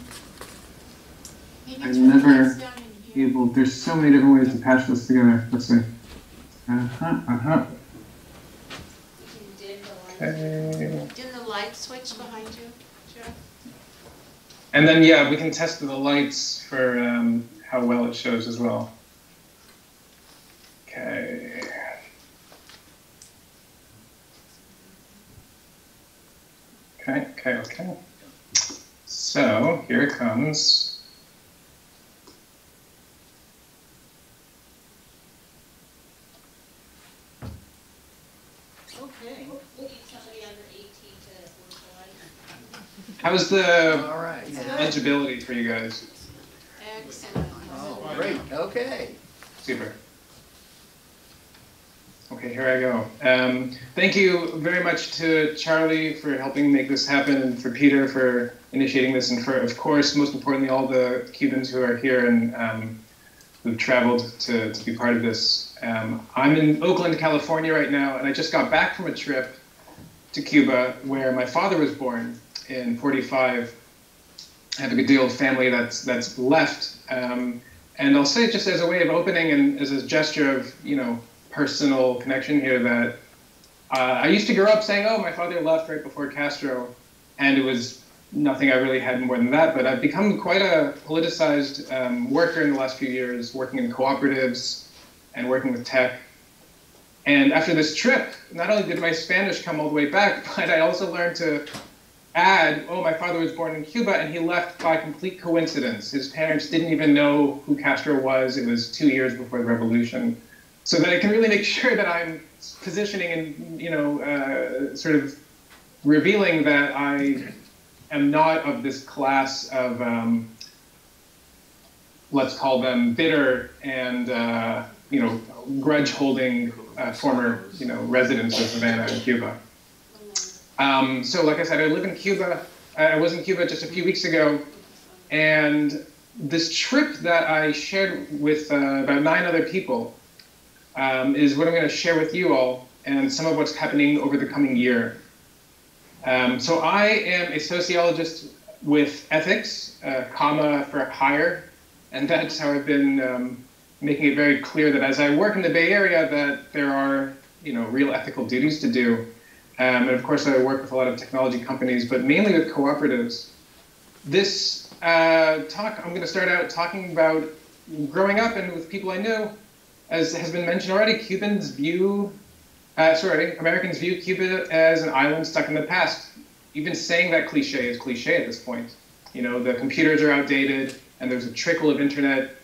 I'm never able. There's so many different ways to patch this together. Let's see. Uh huh. Uh huh. Okay. Didn't the light switch behind you, Jeff? And then yeah, we can test the lights for um, how well it shows as well. Okay. Okay, okay, okay. So here it comes. Okay. How's the All right. legibility for you guys? Excellent. Oh, great. Okay. Super. Okay, here I go. Um, thank you very much to Charlie for helping make this happen, and for Peter for initiating this, and for, of course, most importantly, all the Cubans who are here and um, who've traveled to, to be part of this. Um, I'm in Oakland, California right now, and I just got back from a trip to Cuba where my father was born in forty-five. I have a good deal of family that's, that's left. Um, and I'll say, just as a way of opening and as a gesture of, you know, personal connection here, that uh, I used to grow up saying, oh, my father left right before Castro, and it was nothing I really had more than that, but I've become quite a politicized um, worker in the last few years, working in cooperatives and working with tech. And after this trip, not only did my Spanish come all the way back, but I also learned to add, oh, my father was born in Cuba, and he left by complete coincidence. His parents didn't even know who Castro was. It was two years before the revolution. So that I can really make sure that I'm positioning and, you know, uh, sort of revealing that I am not of this class of, um, let's call them bitter and, uh, you know, grudge-holding uh, former, you know, residents of Havana in Cuba. Um, so like I said, I live in Cuba. I was in Cuba just a few weeks ago, and this trip that I shared with uh, about nine other people um, is what I'm going to share with you all, and some of what's happening over the coming year. Um, so I am a sociologist with ethics, uh, comma for hire, and that's how I've been um, making it very clear that as I work in the Bay Area, that there are, you know, real ethical duties to do. Um, and of course, I work with a lot of technology companies, but mainly with cooperatives. This uh, talk, I'm going to start out talking about growing up and with people I knew. As has been mentioned already, Cubans view, uh, sorry, Americans view Cuba as an island stuck in the past. Even saying that cliche is cliche at this point. You know, the computers are outdated, and there's a trickle of internet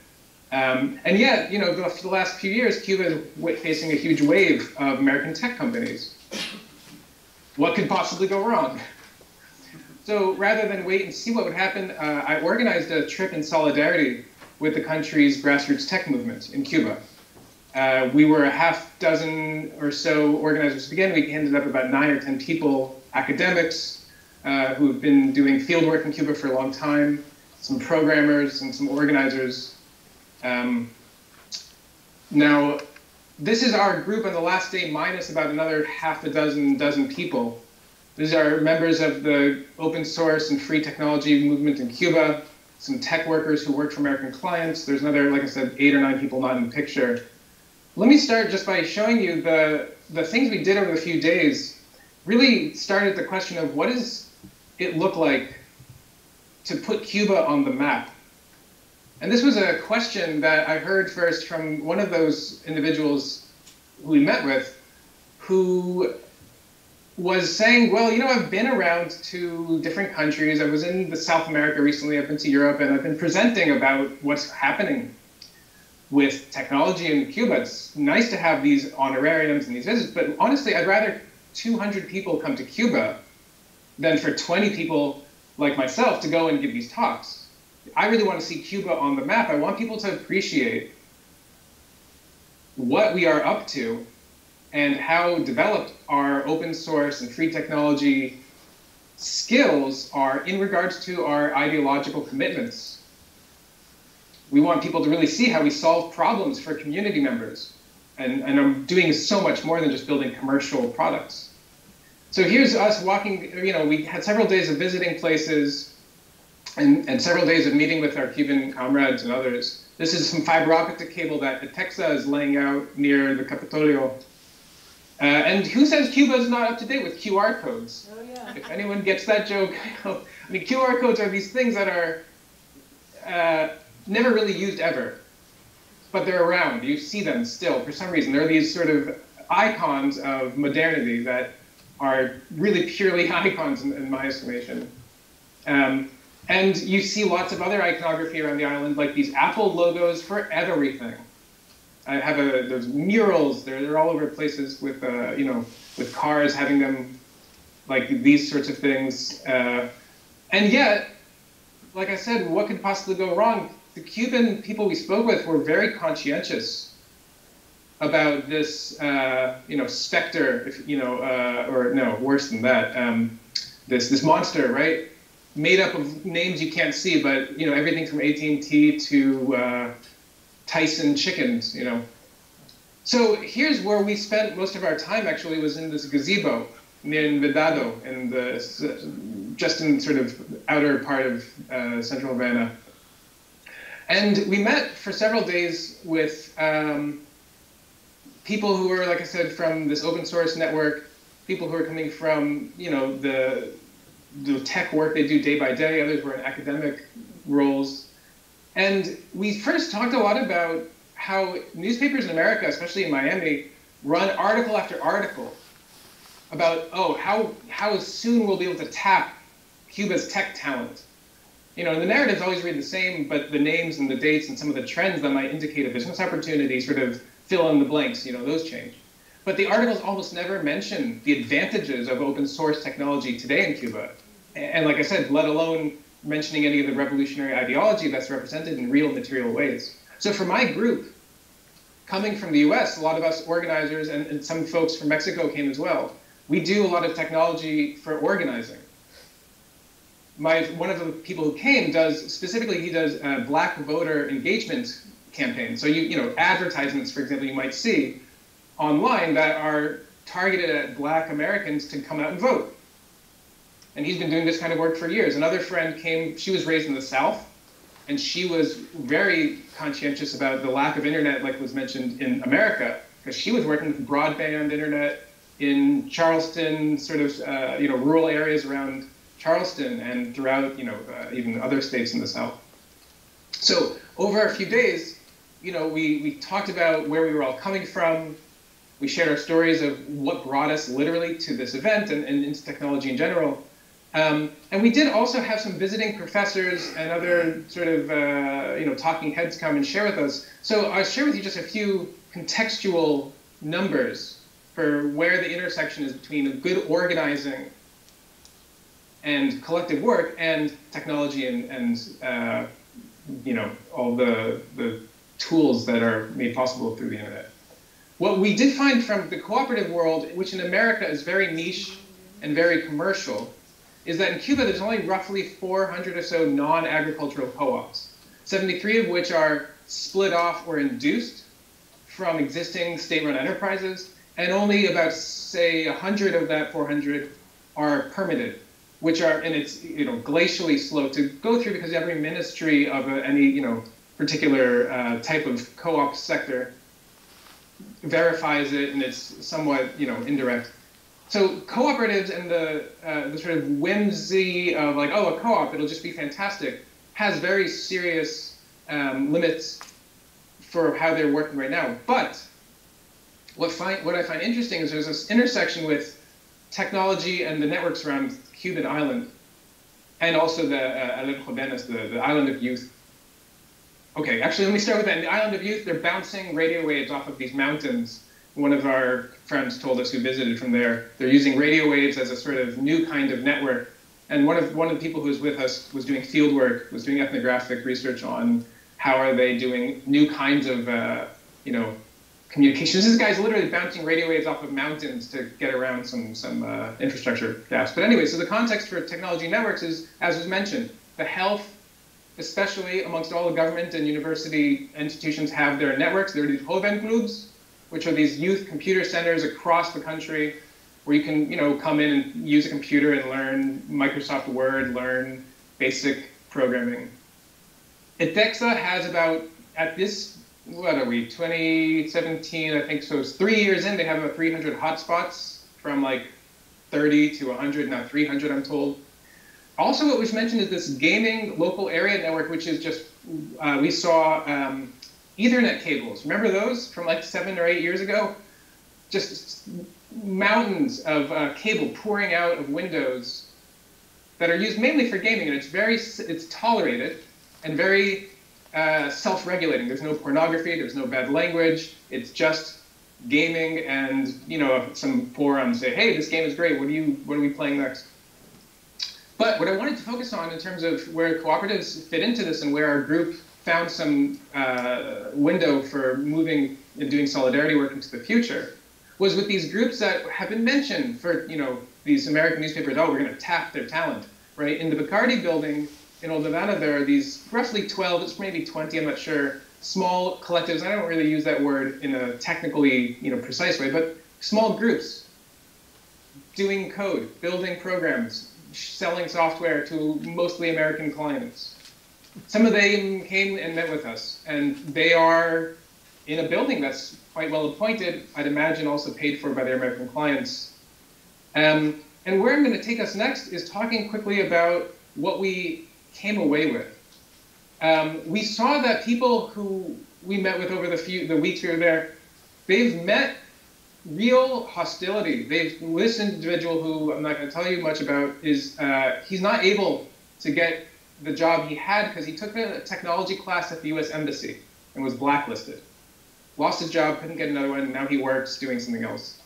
Um, and yet, you know, the, for the last few years, Cuba is w facing a huge wave of American tech companies. What could possibly go wrong? So rather than wait and see what would happen, uh, I organized a trip in solidarity with the country's grassroots tech movement in Cuba. Uh, we were a half dozen or so organizers to begin. We ended up about nine or ten people, academics, uh, who have been doing field work in Cuba for a long time, some programmers and some organizers. Um, now, this is our group on the last day minus about another half a dozen, dozen people. These are members of the open source and free technology movement in Cuba, some tech workers who work for American clients. There's another, like I said, eight or nine people not in the picture. Let me start just by showing you the, the things we did over the few days really started the question of what does it look like to put Cuba on the map? And this was a question that I heard first from one of those individuals who we met with, who was saying, well, you know, I've been around to different countries. I was in the South America recently, I've been to Europe, and I've been presenting about what's happening with technology in Cuba. It's nice to have these honorariums and these visits, but honestly, I'd rather two hundred people come to Cuba than for twenty people like myself to go and give these talks. I really want to see Cuba on the map. I want people to appreciate what we are up to and how developed our open source and free technology skills are in regards to our ideological commitments. We want people to really see how we solve problems for community members. And, and I'm doing so much more than just building commercial products. So here's us walking, you know, we had several days of visiting places and, and several days of meeting with our Cuban comrades and others. This is some fiber optic cable that Etexa is laying out near the Capitolio. Uh, and who says Cuba is not up to date with Q R codes? Oh, yeah. If anyone gets that joke, I mean, Q R codes are these things that are uh, never really used ever, but they're around. You see them still for some reason. They're these sort of icons of modernity that are really purely icons in, in my estimation. Um, and you see lots of other iconography around the island, like these Apple logos for everything. I have a, there's murals, they're, they're all over places with, uh, you know, with cars having them, like these sorts of things. Uh, and yet, like I said, what could possibly go wrong? The Cuban people we spoke with were very conscientious about this, uh, you know, specter, if, you know, uh, or no, worse than that, um, this, this monster, right? Made up of names you can't see, but, you know, everything from A T and T to uh, Tyson chickens, you know. So here's where we spent most of our time, actually, was in this gazebo near Vedado, in the, just in sort of outer part of uh, central Havana. And we met for several days with um, people who were, like I said, from this open source network, people who are coming from, you know, the, the tech work they do day by day. Others were in academic roles. And we first talked a lot about how newspapers in America, especially in Miami, run article after article about, oh, how, how soon we'll be able to tap Cuba's tech talent. You know, and the narratives always read the same, but the names and the dates and some of the trends that might indicate a business opportunity sort of fill in the blanks, you know, those change. But the articles almost never mention the advantages of open source technology today in Cuba. And like I said, let alone mentioning any of the revolutionary ideology that's represented in real material ways. So for my group, coming from the U S, a lot of us organizers and, and some folks from Mexico came as well. We do a lot of technology for organizing. My, one of the people who came does, specifically he does a black voter engagement campaign. So you, you know, advertisements, for example, you might see online that are targeted at black Americans to come out and vote. And he's been doing this kind of work for years. Another friend came, she was raised in the South, and she was very conscientious about the lack of internet, like was mentioned in America, because she was working with broadband internet in Charleston, sort of, uh, you know, rural areas around Charleston and throughout, you know, uh, even other states in the South. So over a few days, you know, we, we talked about where we were all coming from. We shared our stories of what brought us literally to this event and, and into technology in general. Um, and we did also have some visiting professors and other sort of uh, you know, talking heads come and share with us. So I'll share with you just a few contextual numbers for where the intersection is between good organizing and collective work and technology and, and uh, you know, all the, the tools that are made possible through the internet. What we did find from the cooperative world, which in America is very niche and very commercial, is that in Cuba there's only roughly four hundred or so non-agricultural co-ops, seventy-three of which are split off or induced from existing state-run enterprises, and only about, say, one hundred of that four hundred are permitted, which are, and it's, you know, glacially slow to go through because every ministry of a, any, you know, particular uh, type of co-op sector verifies it, and it's somewhat, you know, indirect. So cooperatives and the, uh, the sort of whimsy of like, oh, a co-op, it'll just be fantastic, has very serious um, limits for how they're working right now. But what, find, what I find interesting is there's this intersection with technology and the networks around Cuban island, and also the uh, Alep Jovenes, the, the island of youth. Okay, actually, let me start with that. In the island of youth, they're bouncing radio waves off of these mountains. One of our friends told us who visited from there, they're using radio waves as a sort of new kind of network. And one of, one of the people who was with us was doing field work, was doing ethnographic research on how are they doing new kinds of, uh, you know, communications. This guy's literally bouncing radio waves off of mountains to get around some, some uh, infrastructure gaps. But anyway, so the context for technology networks is, as was mentioned, the health, especially amongst all the government and university institutions, have their networks. There are these Joven Clubs, which are these youth computer centers across the country where you can, you know, come in and use a computer and learn Microsoft Word, learn basic programming. Edexca has about, at this, what are we, twenty seventeen, I think, so it's three years in, they have about three hundred hotspots from like thirty to one hundred, now three hundred, I'm told. Also, what was mentioned is this gaming local area network, which is just, uh, we saw um, Ethernet cables. Remember those from like seven or eight years ago? Just mountains of uh, cable pouring out of windows that are used mainly for gaming, and it's very, it's tolerated and very uh, self-regulating. There's no pornography, there's no bad language. It's just gaming, and you know, some forums say, "Hey, this game is great. What are you, what are we playing next?" But what I wanted to focus on in terms of where cooperatives fit into this and where our group found some uh, window for moving and doing solidarity work into the future was with these groups that have been mentioned for, you know, these American newspapers, oh, we're going to tap their talent, right? In the Bacardi building in Old Havana, there are these roughly twelve, it's maybe twenty, I'm not sure, small collectives. I don't really use that word in a technically, you know, precise way, but small groups doing code, building programs, selling software to mostly American clients. Some of them came and met with us, and they are in a building that's quite well appointed, I'd imagine also paid for by their American clients. Um, and where I'm going to take us next is talking quickly about what we came away with. Um, we saw that people who we met with over the few the weeks we were there, they've met real hostility. They've, this individual who I'm not going to tell you much about is, uh, he's not able to get the job he had because he took a technology class at the U S Embassy and was blacklisted. Lost his job, couldn't get another one, and now he works doing something else.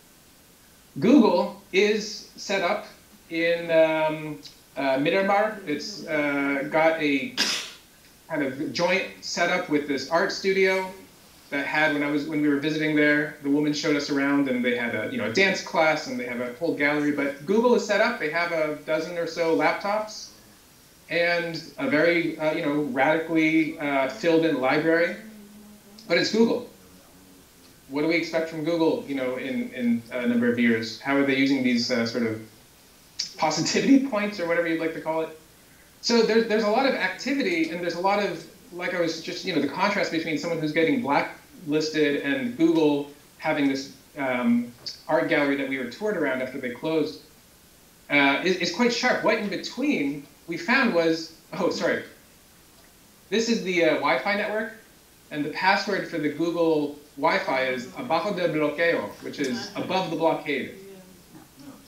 Google is set up in um, uh, Miramar. It's uh, got a kind of joint setup with this art studio that had, when I was when we were visiting there, the woman showed us around, and they had a you know a dance class, and they have a whole gallery. But Google is set up. They have a dozen or so laptops and a very uh, you know radically uh, filled-in library. But it's Google. What do we expect from Google, you know, in, in a number of years? How are they using these uh, sort of positivity points or whatever you'd like to call it? So there's, there's a lot of activity, and there's a lot of, like I was just, you know, the contrast between someone who's getting blacklisted and Google having this um, art gallery that we were toured around after they closed uh, is, is quite sharp. What in between we found was, oh, sorry. This is the uh, Wi-Fi network. And the password for the Google Wi-Fi is abajo del bloqueo, which is above the blockade.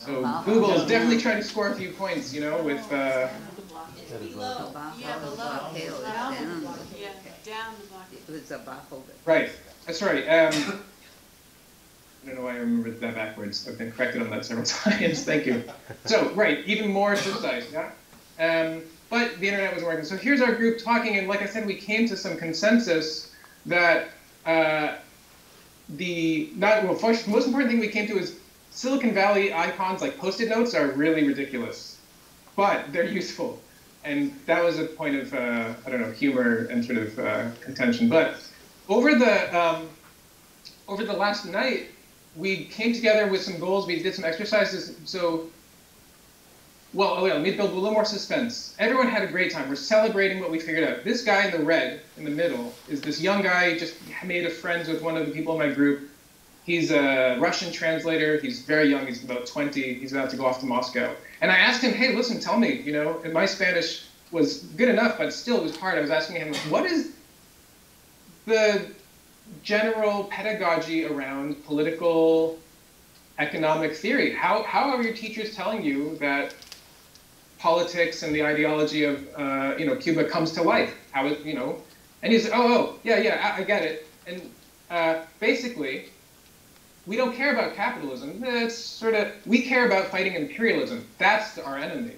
So Wow. Google is definitely trying to score a few points, you know, with, uh, It's below, yeah, below. Down the block. Yeah, down the block. It was abajo. right, that's right. Um, I don't know why I remembered that backwards. I've been corrected on that several times, thank you. So, right, even more precise, yeah? Um, but the internet wasn't working. So here's our group talking, and like I said, we came to some consensus that uh, the, not, well, first, most important thing we came to is Silicon Valley icons like Post-it notes are really ridiculous, but they're useful. And that was a point of, uh, I don't know, humor and sort of uh, contention. But over the, um, over the last night, we came together with some goals. We did some exercises. So, well, oh yeah, let me build a little more suspense. Everyone had a great time. We're celebrating what we figured out. This guy in the red, in the middle, is this young guy, just made a friends with one of the people in my group. He's a Russian translator. He's very young. He's about twenty. He's about to go off to Moscow. And I asked him, hey, listen, tell me, you know, and my Spanish was good enough, but still it was hard. I was asking him, what is the general pedagogy around political economic theory? How, how are your teachers telling you that politics and the ideology of, uh, you know, Cuba comes to life? How is, you know, and he's, oh, oh, yeah, yeah, I, I get it. And uh, basically, we don't care about capitalism. It's sort of, we care about fighting imperialism. That's our enemy.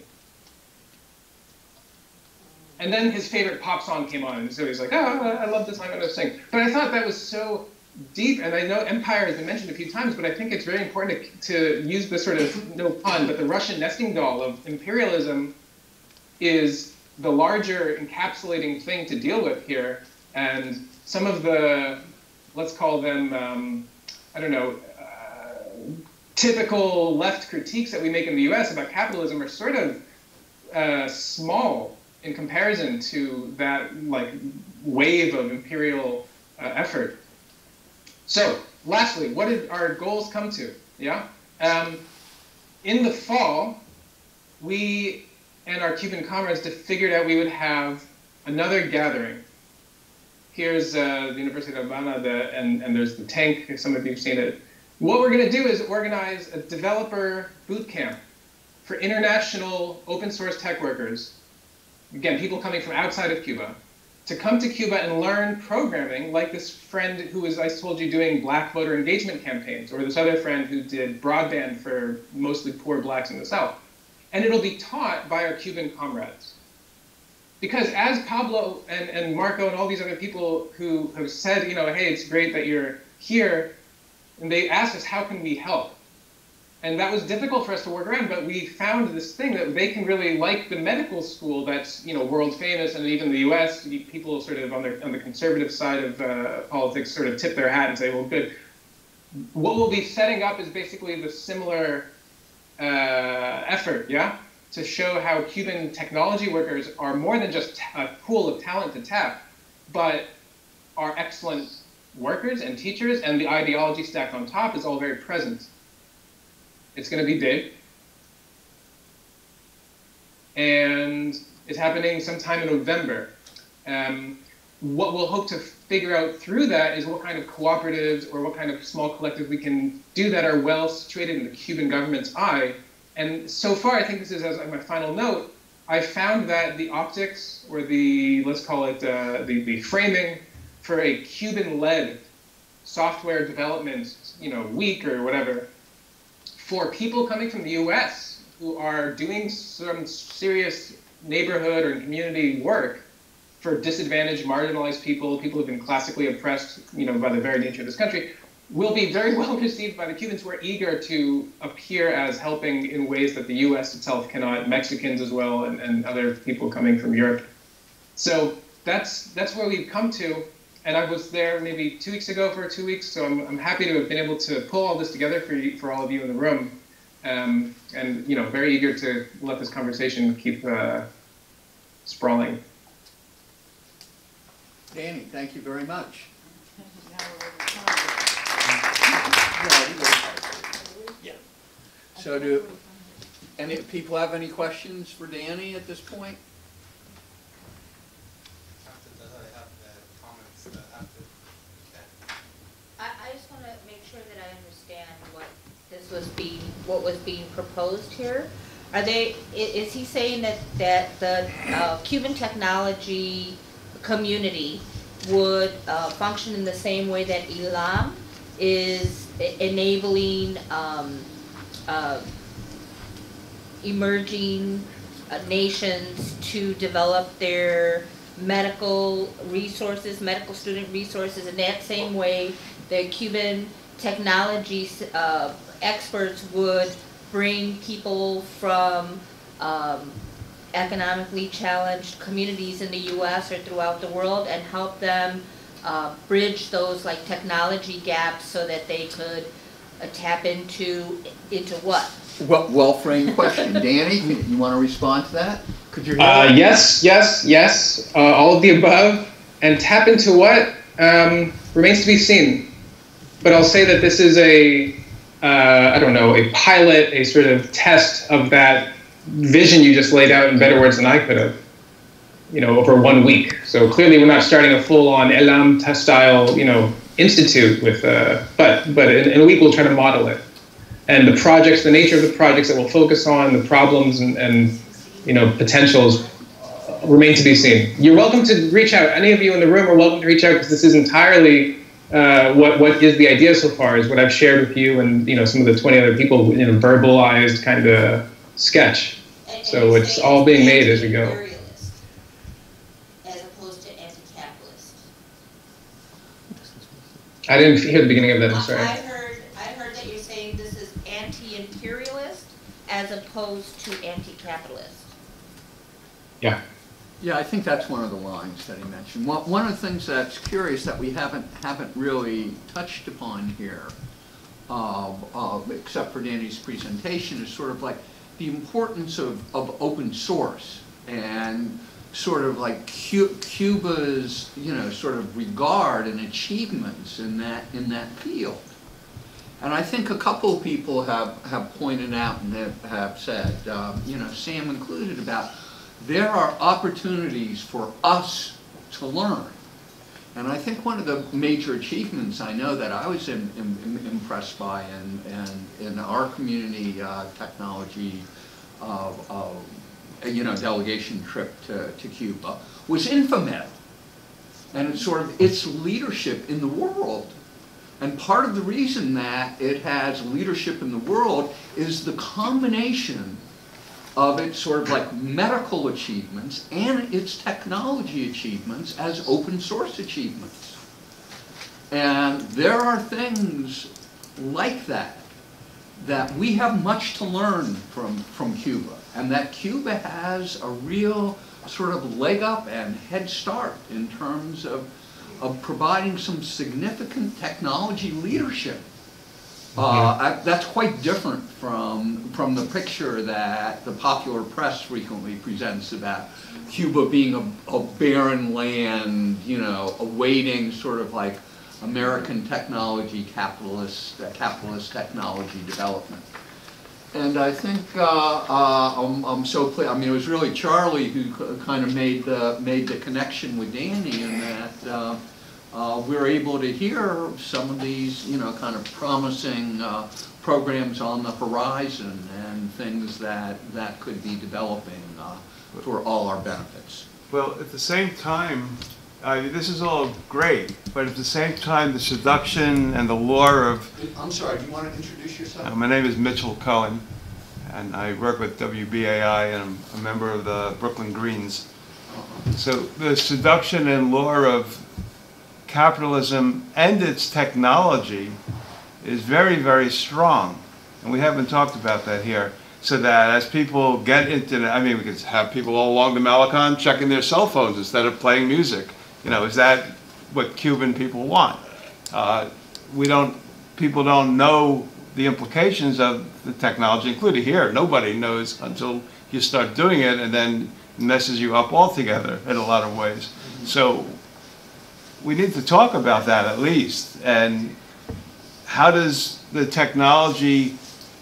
And then his favorite pop song came on, and so he's like, oh, I love this, I'm going to sing. But I thought that was so deep, and I know empire has been mentioned a few times, but I think it's very important to, to use the sort of, no pun, but the Russian nesting doll of imperialism is the larger encapsulating thing to deal with here. And some of the, let's call them, um, I don't know, uh, typical left critiques that we make in the U S about capitalism are sort of uh, small in comparison to that like wave of imperial uh, effort. So, lastly, what did our goals come to? Yeah, um, in the fall, we and our Cuban comrades figured out we would have another gathering. Here's uh, the University of Havana, the, and, and there's the tank, if some of you have seen it. What we're gonna do is organize a developer boot camp for international open source tech workers, again, people coming from outside of Cuba, to come to Cuba and learn programming, like this friend who was, I told you, doing black voter engagement campaigns, or this other friend who did broadband for mostly poor blacks in the South. And it'll be taught by our Cuban comrades. Because as Pablo and, and Marco and all these other people who have said, you know, hey, it's great that you're here, and they asked us, how can we help? And that was difficult for us to work around, but we found this thing that they can really, like the medical school that's, you know, world famous, and even the U S, people sort of on the, on the conservative side of uh, politics sort of tip their hat and say, well, good. What we'll be setting up is basically the similar uh, effort, yeah? To show how Cuban technology workers are more than just a pool of talent to tap, but are excellent workers and teachers, and the ideology stacked on top is all very present. It's going to be big. And it's happening sometime in November. Um, what we'll hope to figure out through that is what kind of cooperatives or what kind of small collectives we can do that are well situated in the Cuban government's eye. And so far, I think this is as my final note, I found that the optics, or the, let's call it uh, the, the framing for a Cuban-led software development, you know, week or whatever, for people coming from the U S who are doing some serious neighborhood or community work for disadvantaged, marginalized people, people who've been classically oppressed, you know, by the very nature of this country, will be very well received by the Cubans who are eager to appear as helping in ways that the U S itself cannot, Mexicans as well, and, and other people coming from Europe. So that's, that's where we've come to. And I was there maybe two weeks ago for two weeks, so I'm, I'm happy to have been able to pull all this together for, you, for all of you in the room. Um, and, you know, very eager to let this conversation keep uh, sprawling. Danny, thank you very much. Yeah. So do any people have any questions for Danny at this point? I, I just want to make sure that I understand what this was being, what was being proposed here? Are they, i- is he saying that, that the uh, Cuban technology community would uh, function in the same way that E L A M is e- enabling um, uh, emerging uh, nations to develop their medical resources, medical student resources, in that same way the Cuban technology uh, experts would bring people from um, economically challenged communities in the U S or throughout the world and help them uh, bridge those like technology gaps so that they could uh, tap into, into what? Well, well-framed question. Danny, can- you want to respond to that? Could you hear Uh, that? yes, yes, yes, uh, all of the above. And tap into what um, remains to be seen. But I'll say that this is a, uh, I don't know, a pilot, a sort of test of that vision you just laid out in better words than I could have, you know, over one week. So clearly we're not starting a full-on E L A M style, you know, institute with, uh, but, but in, in a week we'll try to model it. And the projects, the nature of the projects that we'll focus on, the problems and, and you know, potentials remain to be seen. You're welcome to reach out. Any of you in the room are welcome to reach out because this is entirely uh, what what is the idea so far is what I've shared with you and you know some of the twenty other people in a verbalized kind of sketch. And- So and you're it's saying all being made as we go. anti-imperialist as opposed to anti-capitalist. I didn't hear the beginning of that. I'm I sorry. heard, I heard that you're saying this is Anti-imperialist as opposed to anti-capitalist. Yeah. Yeah, I think that's one of the lines that he mentioned. One, one of the things that's curious that we haven't, haven't really touched upon here, uh, uh, except for Danny's presentation, is sort of like the importance of, of open source and sort of like Cu- Cuba's, you know, sort of regard and achievements in that, in that field. And I think a couple of people have, have pointed out and have, have said, um, you know, Sam included, about there are opportunities for us to learn. And I think one of the major achievements I know that I was in, in, in, impressed by in, in, in our community uh, technology uh, uh, you know, delegation trip to, to Cuba was Infomed. And it's sort of its leadership in the world. And part of the reason that it has leadership in the world is the combination of its sort of like medical achievements and its technology achievements as open source achievements. And there are things like that, that we have much to learn from, from Cuba, and that Cuba has a real sort of leg up and head start in terms of, of providing some significant technology leadership. Uh, I, that's quite different from, from the picture that the popular press frequently presents about Cuba being a, a barren land, you know, awaiting sort of like American technology, capitalist, uh, capitalist technology development. And I think uh, uh, I'm, I'm so pleased. I mean, it was really Charlie who kind of made the made the connection with Danny, in that uh, uh, we're able to hear some of these, you know, kind of promising uh, programs on the horizon and things that that could be developing uh, for all our benefits. Well, at the same time, uh, this is all great, but at the same time, the seduction and the lure of... I'm sorry, do you want to introduce yourself? Uh, my name is Mitchell Cohen, and I work with W B A I, and I'm a member of the Brooklyn Greens. So the seduction and lure of capitalism and its technology is very, very strong. And we haven't talked about that here. So that as people get into, I mean, we could have people all along the Malecon checking their cell phones instead of playing music. You know, is that what Cuban people want? Uh, we don't, people don't know the implications of the technology, including here. Nobody knows until you start doing it, and then it messes you up altogether in a lot of ways. So we need to talk about that at least. And how does the technology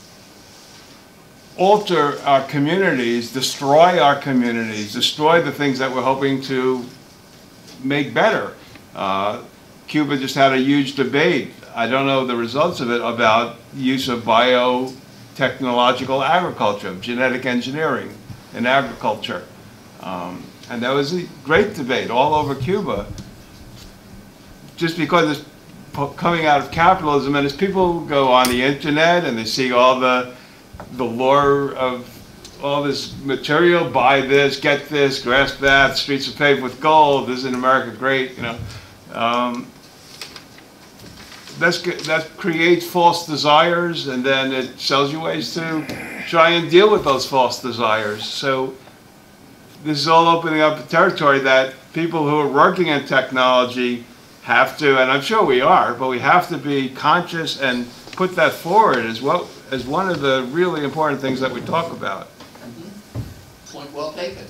alter our communities, destroy our communities, destroy the things that we're hoping to make better? Uh, Cuba just had a huge debate. I don't know the results of it, about use of biotechnological agriculture, genetic engineering in agriculture. Um, and that was a great debate all over Cuba. Just because it's coming out of capitalism, and as people go on the internet and they see all the, the lure of all this material, buy this, get this, grasp that, streets are paved with gold, isn't America great, you know. Um, that's, that creates false desires, and then it sells you ways to try and deal with those false desires. So this is all opening up a territory that people who are working in technology have to, and I'm sure we are, but we have to be conscious and put that forward as well as one of the really important things that we talk about. Point well taken.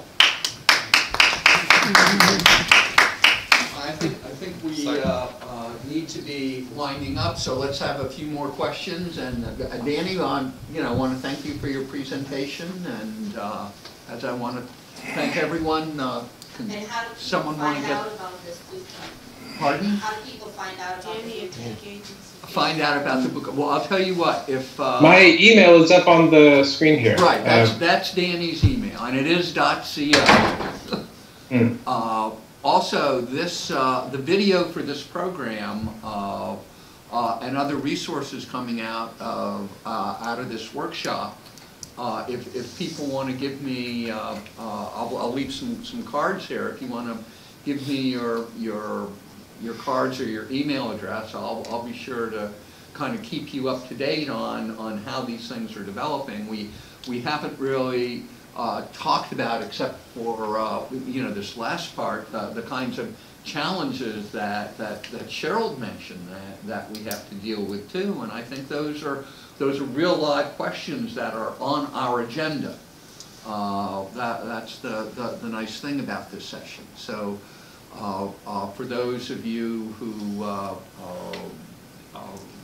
I think, I think we uh, uh, need to be winding up, so let's have a few more questions. And uh, Danny, on, you know, I want to thank you for your presentation, and uh, as I want to thank everyone. Uh, can And how do someone people want to find get? out about this boot camp? Pardon? How do people find out about the boot camp? Find out about the book. Well, I'll tell you what. If uh, My email is up on the screen here. right, that's Uh, that's Danny's email, and it is .co. mm. uh, also, this uh, the video for this program uh, uh, and other resources coming out of uh, out of this workshop. Uh, if if people want to give me, uh, uh, I'll, I'll leave some some cards here. If you want to give me your your your cards or your email address, I'll, I'll be sure to kind of keep you up to date on, on how these things are developing. We, we haven't really uh, talked about, except for, uh, you know, this last part, uh, the kinds of challenges that, that, that Cheryl mentioned that, that we have to deal with too. And I think those are, those are real live questions that are on our agenda. Uh, that, that's the, the, the nice thing about this session. So. Uh, uh, for those of you who, uh, uh, uh,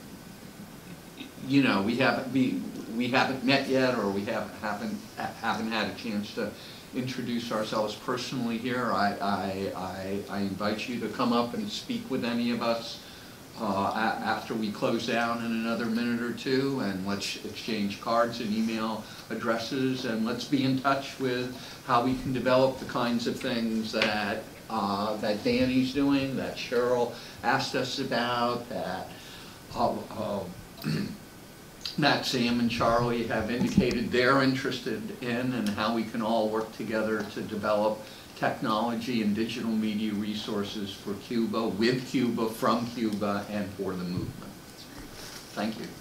you know, we haven't we, we haven't met yet, or we have haven't haven't had a chance to introduce ourselves personally here, I I, I, I invite you to come up and speak with any of us uh, after we close down in another minute or two, and let's exchange cards and email addresses, and let's be in touch with how we can develop the kinds of things that. Uh, that Danny's doing, that Cheryl asked us about, that uh, uh, Matt, Sam, and Charlie have indicated they're interested in, and how we can all work together to develop technology and digital media resources for Cuba, with Cuba, from Cuba, and for the movement. Thank you.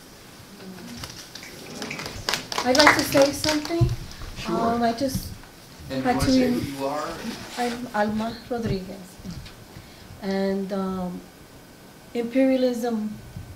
I'd like to say something. Sure. Um, I just And you had want to. to say who you are? I'm Alma Rodriguez, and um, imperialism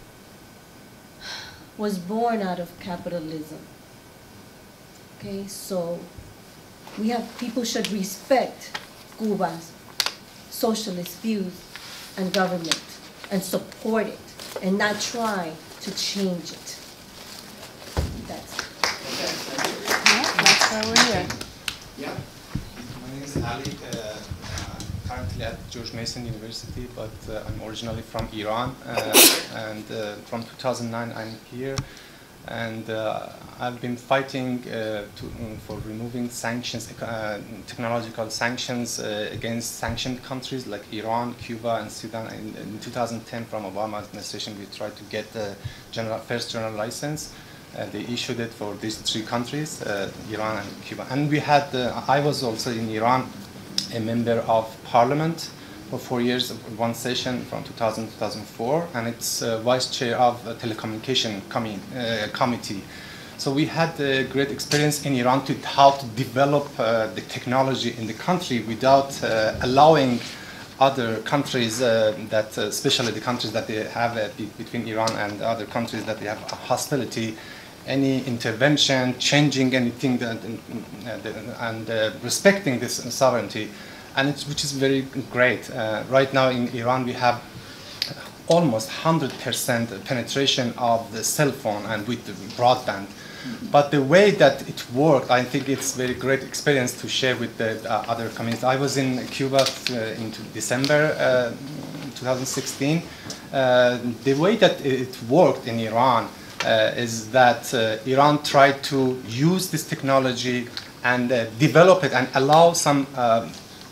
was born out of capitalism. Okay, so we have people should respect Cuba's socialist views and government and support it, and not try to change it. That's it. Okay, Yeah, that's why we're here. yeah. My name is Ali, uh, uh, currently at George Mason University, but uh, I'm originally from Iran, uh, and uh, from two thousand nine I'm here, and uh, I've been fighting uh, to, um, for removing sanctions, uh, technological sanctions uh, against sanctioned countries like Iran, Cuba, and Sudan. In, in two thousand ten, from Obama administration, we tried to get the general, first general license. Uh, they issued it for these three countries, uh, Iran and Cuba. And we had, uh, I was also in Iran, a member of parliament for four years, one session from two thousand to two thousand four, and it's uh, vice chair of a telecommunication commi uh, committee. So we had a great experience in Iran to how to develop uh, the technology in the country without uh, allowing other countries, uh, that, uh, especially the countries that they have uh, be between Iran and other countries that they have hostility, any intervention, changing anything, that, uh, and uh, respecting this sovereignty, and it's, which is very great. Uh, right now in Iran we have almost one hundred percent penetration of the cell phone and with the broadband. But the way that it worked, I think it's very great experience to share with the uh, other communities. I was in Cuba uh, in December uh, two thousand sixteen. Uh, the way that it worked in Iran uh, is that uh, Iran tried to use this technology and uh, develop it and allow some uh,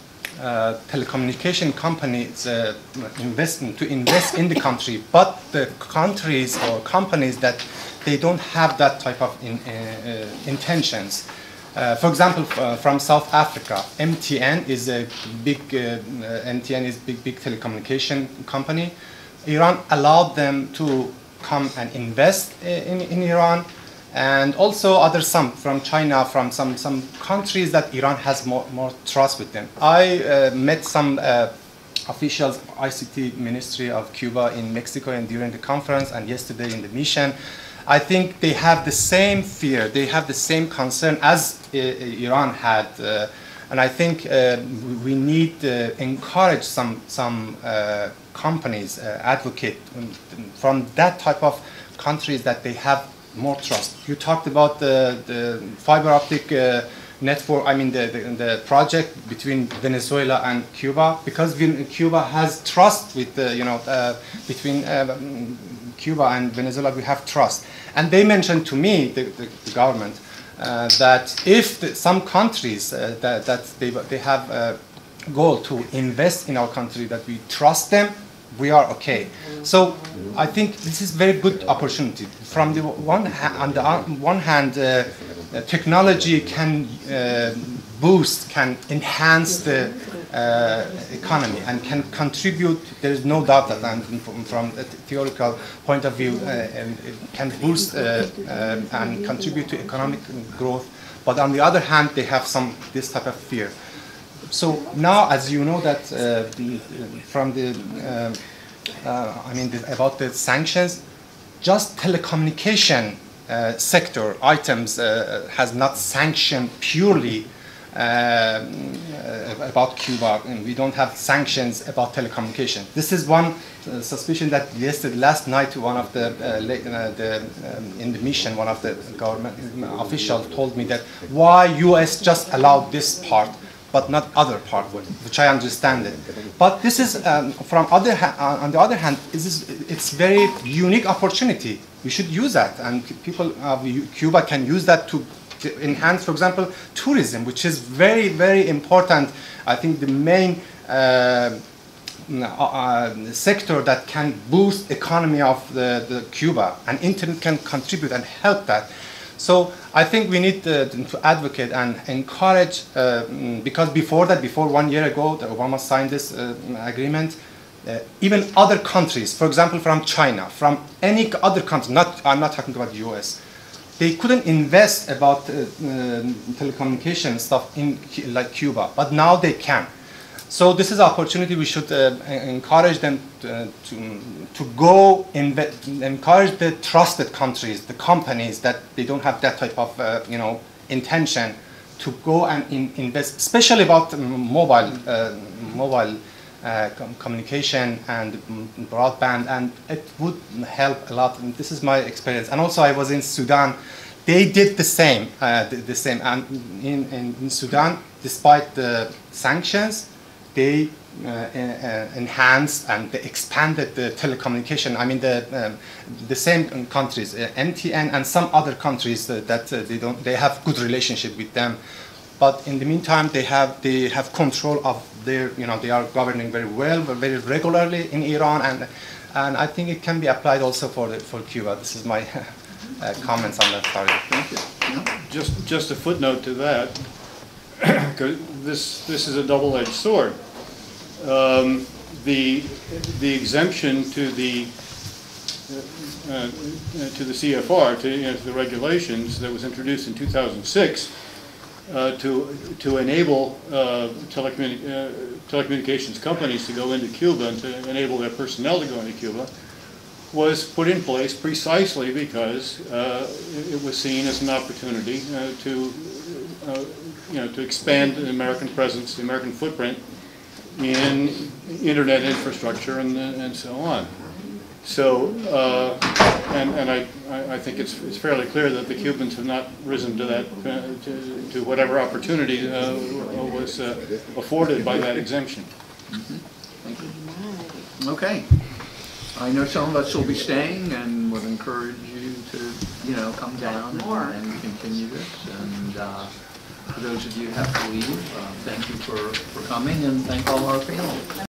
uh, telecommunication companies uh, invest in, to invest in the country, but the countries or companies that they don't have that type of in, uh, uh, intentions. Uh, for example, uh, from South Africa, M T N is a big uh, M T N is big big telecommunication company. Iran allowed them to come and invest in, in Iran, and also other some from China, from some some countries that Iran has more more trust with them. I uh, met some uh, officials, I C T Ministry of Cuba in Mexico, and during the conference, and yesterday in the mission. I think they have the same fear, they have the same concern as uh, Iran had, uh, and I think uh, we need to encourage some some uh, companies, uh, advocate from that type of countries that they have more trust. You talked about the, the fiber optic uh, network, I mean the, the, the project between Venezuela and Cuba, because Cuba has trust with the, you know, uh, between uh, Cuba and Venezuela, we have trust. And they mentioned to me, the, the, the government, uh, that if the, some countries uh, that, that they, they have a goal to invest in our country, that we trust them, we are okay. So I think this is very good opportunity. From the one ha on the one hand, uh, technology can uh, boost, can enhance the uh, economy and can contribute. There is no doubt that, and from, from a theoretical point of view, uh, and it can boost uh, uh, and contribute to economic growth. But on the other hand, they have some this type of fear. So now, as you know, that uh, the, from the, uh, uh, I mean, the, about the sanctions, just telecommunication uh, sector items uh, has not sanctioned purely uh, uh, about Cuba, and we don't have sanctions about telecommunication. This is one uh, suspicion that yesterday, last night, one of the, uh, uh, the um, in the mission, one of the government officials told me that why U S just allowed this part, but not other part, which I understand it. But this is, um, from other uh, on the other hand, this is, it's very unique opportunity. We should use that, and people of Cuba can use that to, to enhance, for example, tourism, which is very, very important. I think the main uh, uh, sector that can boost economy of the, the Cuba, and internet can contribute and help that. So I think we need to, to advocate and encourage, uh, because before that, before one year ago, that Obama signed this uh, agreement, uh, even other countries, for example, from China, from any other country, not, I'm not talking about the U S, they couldn't invest about uh, uh, telecommunication stuff in like Cuba, but now they can. So this is an opportunity. We should uh, encourage them to, to, to go, encourage the trusted countries, the companies that they don't have that type of uh, you know, intention to go and in, invest, especially about mobile, uh, mobile uh, com communication and broadband, and it would help a lot. And this is my experience. And also I was in Sudan. They did the same, uh, the, the same. And in, in, in Sudan, despite the sanctions, they uh, uh, enhanced and they expanded the telecommunication. I mean, the um, the same countries, uh, M T N and some other countries uh, that uh, they don't, they have good relationship with them. But in the meantime, they have they have control of their, you know, they are governing very well, very regularly in Iran, and and I think it can be applied also for the, for Cuba. This is my uh, comments on that. Sorry. Thank you. Just just a footnote to that, because this this is a double-edged sword. Um, the the exemption to the uh, uh, to the C F R, to, you know, to the regulations that was introduced in two thousand six uh, to to enable uh, telecommuni uh, telecommunications companies to go into Cuba and to enable their personnel to go into Cuba, was put in place precisely because uh, it, it was seen as an opportunity uh, to uh, you know to expand the American presence, the American footprint in internet infrastructure and, and so on. So, uh, and, and I, I think it's, it's fairly clear that the Cubans have not risen to that, uh, to, to whatever opportunity uh, was uh, afforded by that exemption. Thank you. Okay. I know some of us will be staying and would encourage you to, you know, come down More. and and continue this. And uh, for those of you who have to leave, uh, thank you for, for coming and thank all our panelists.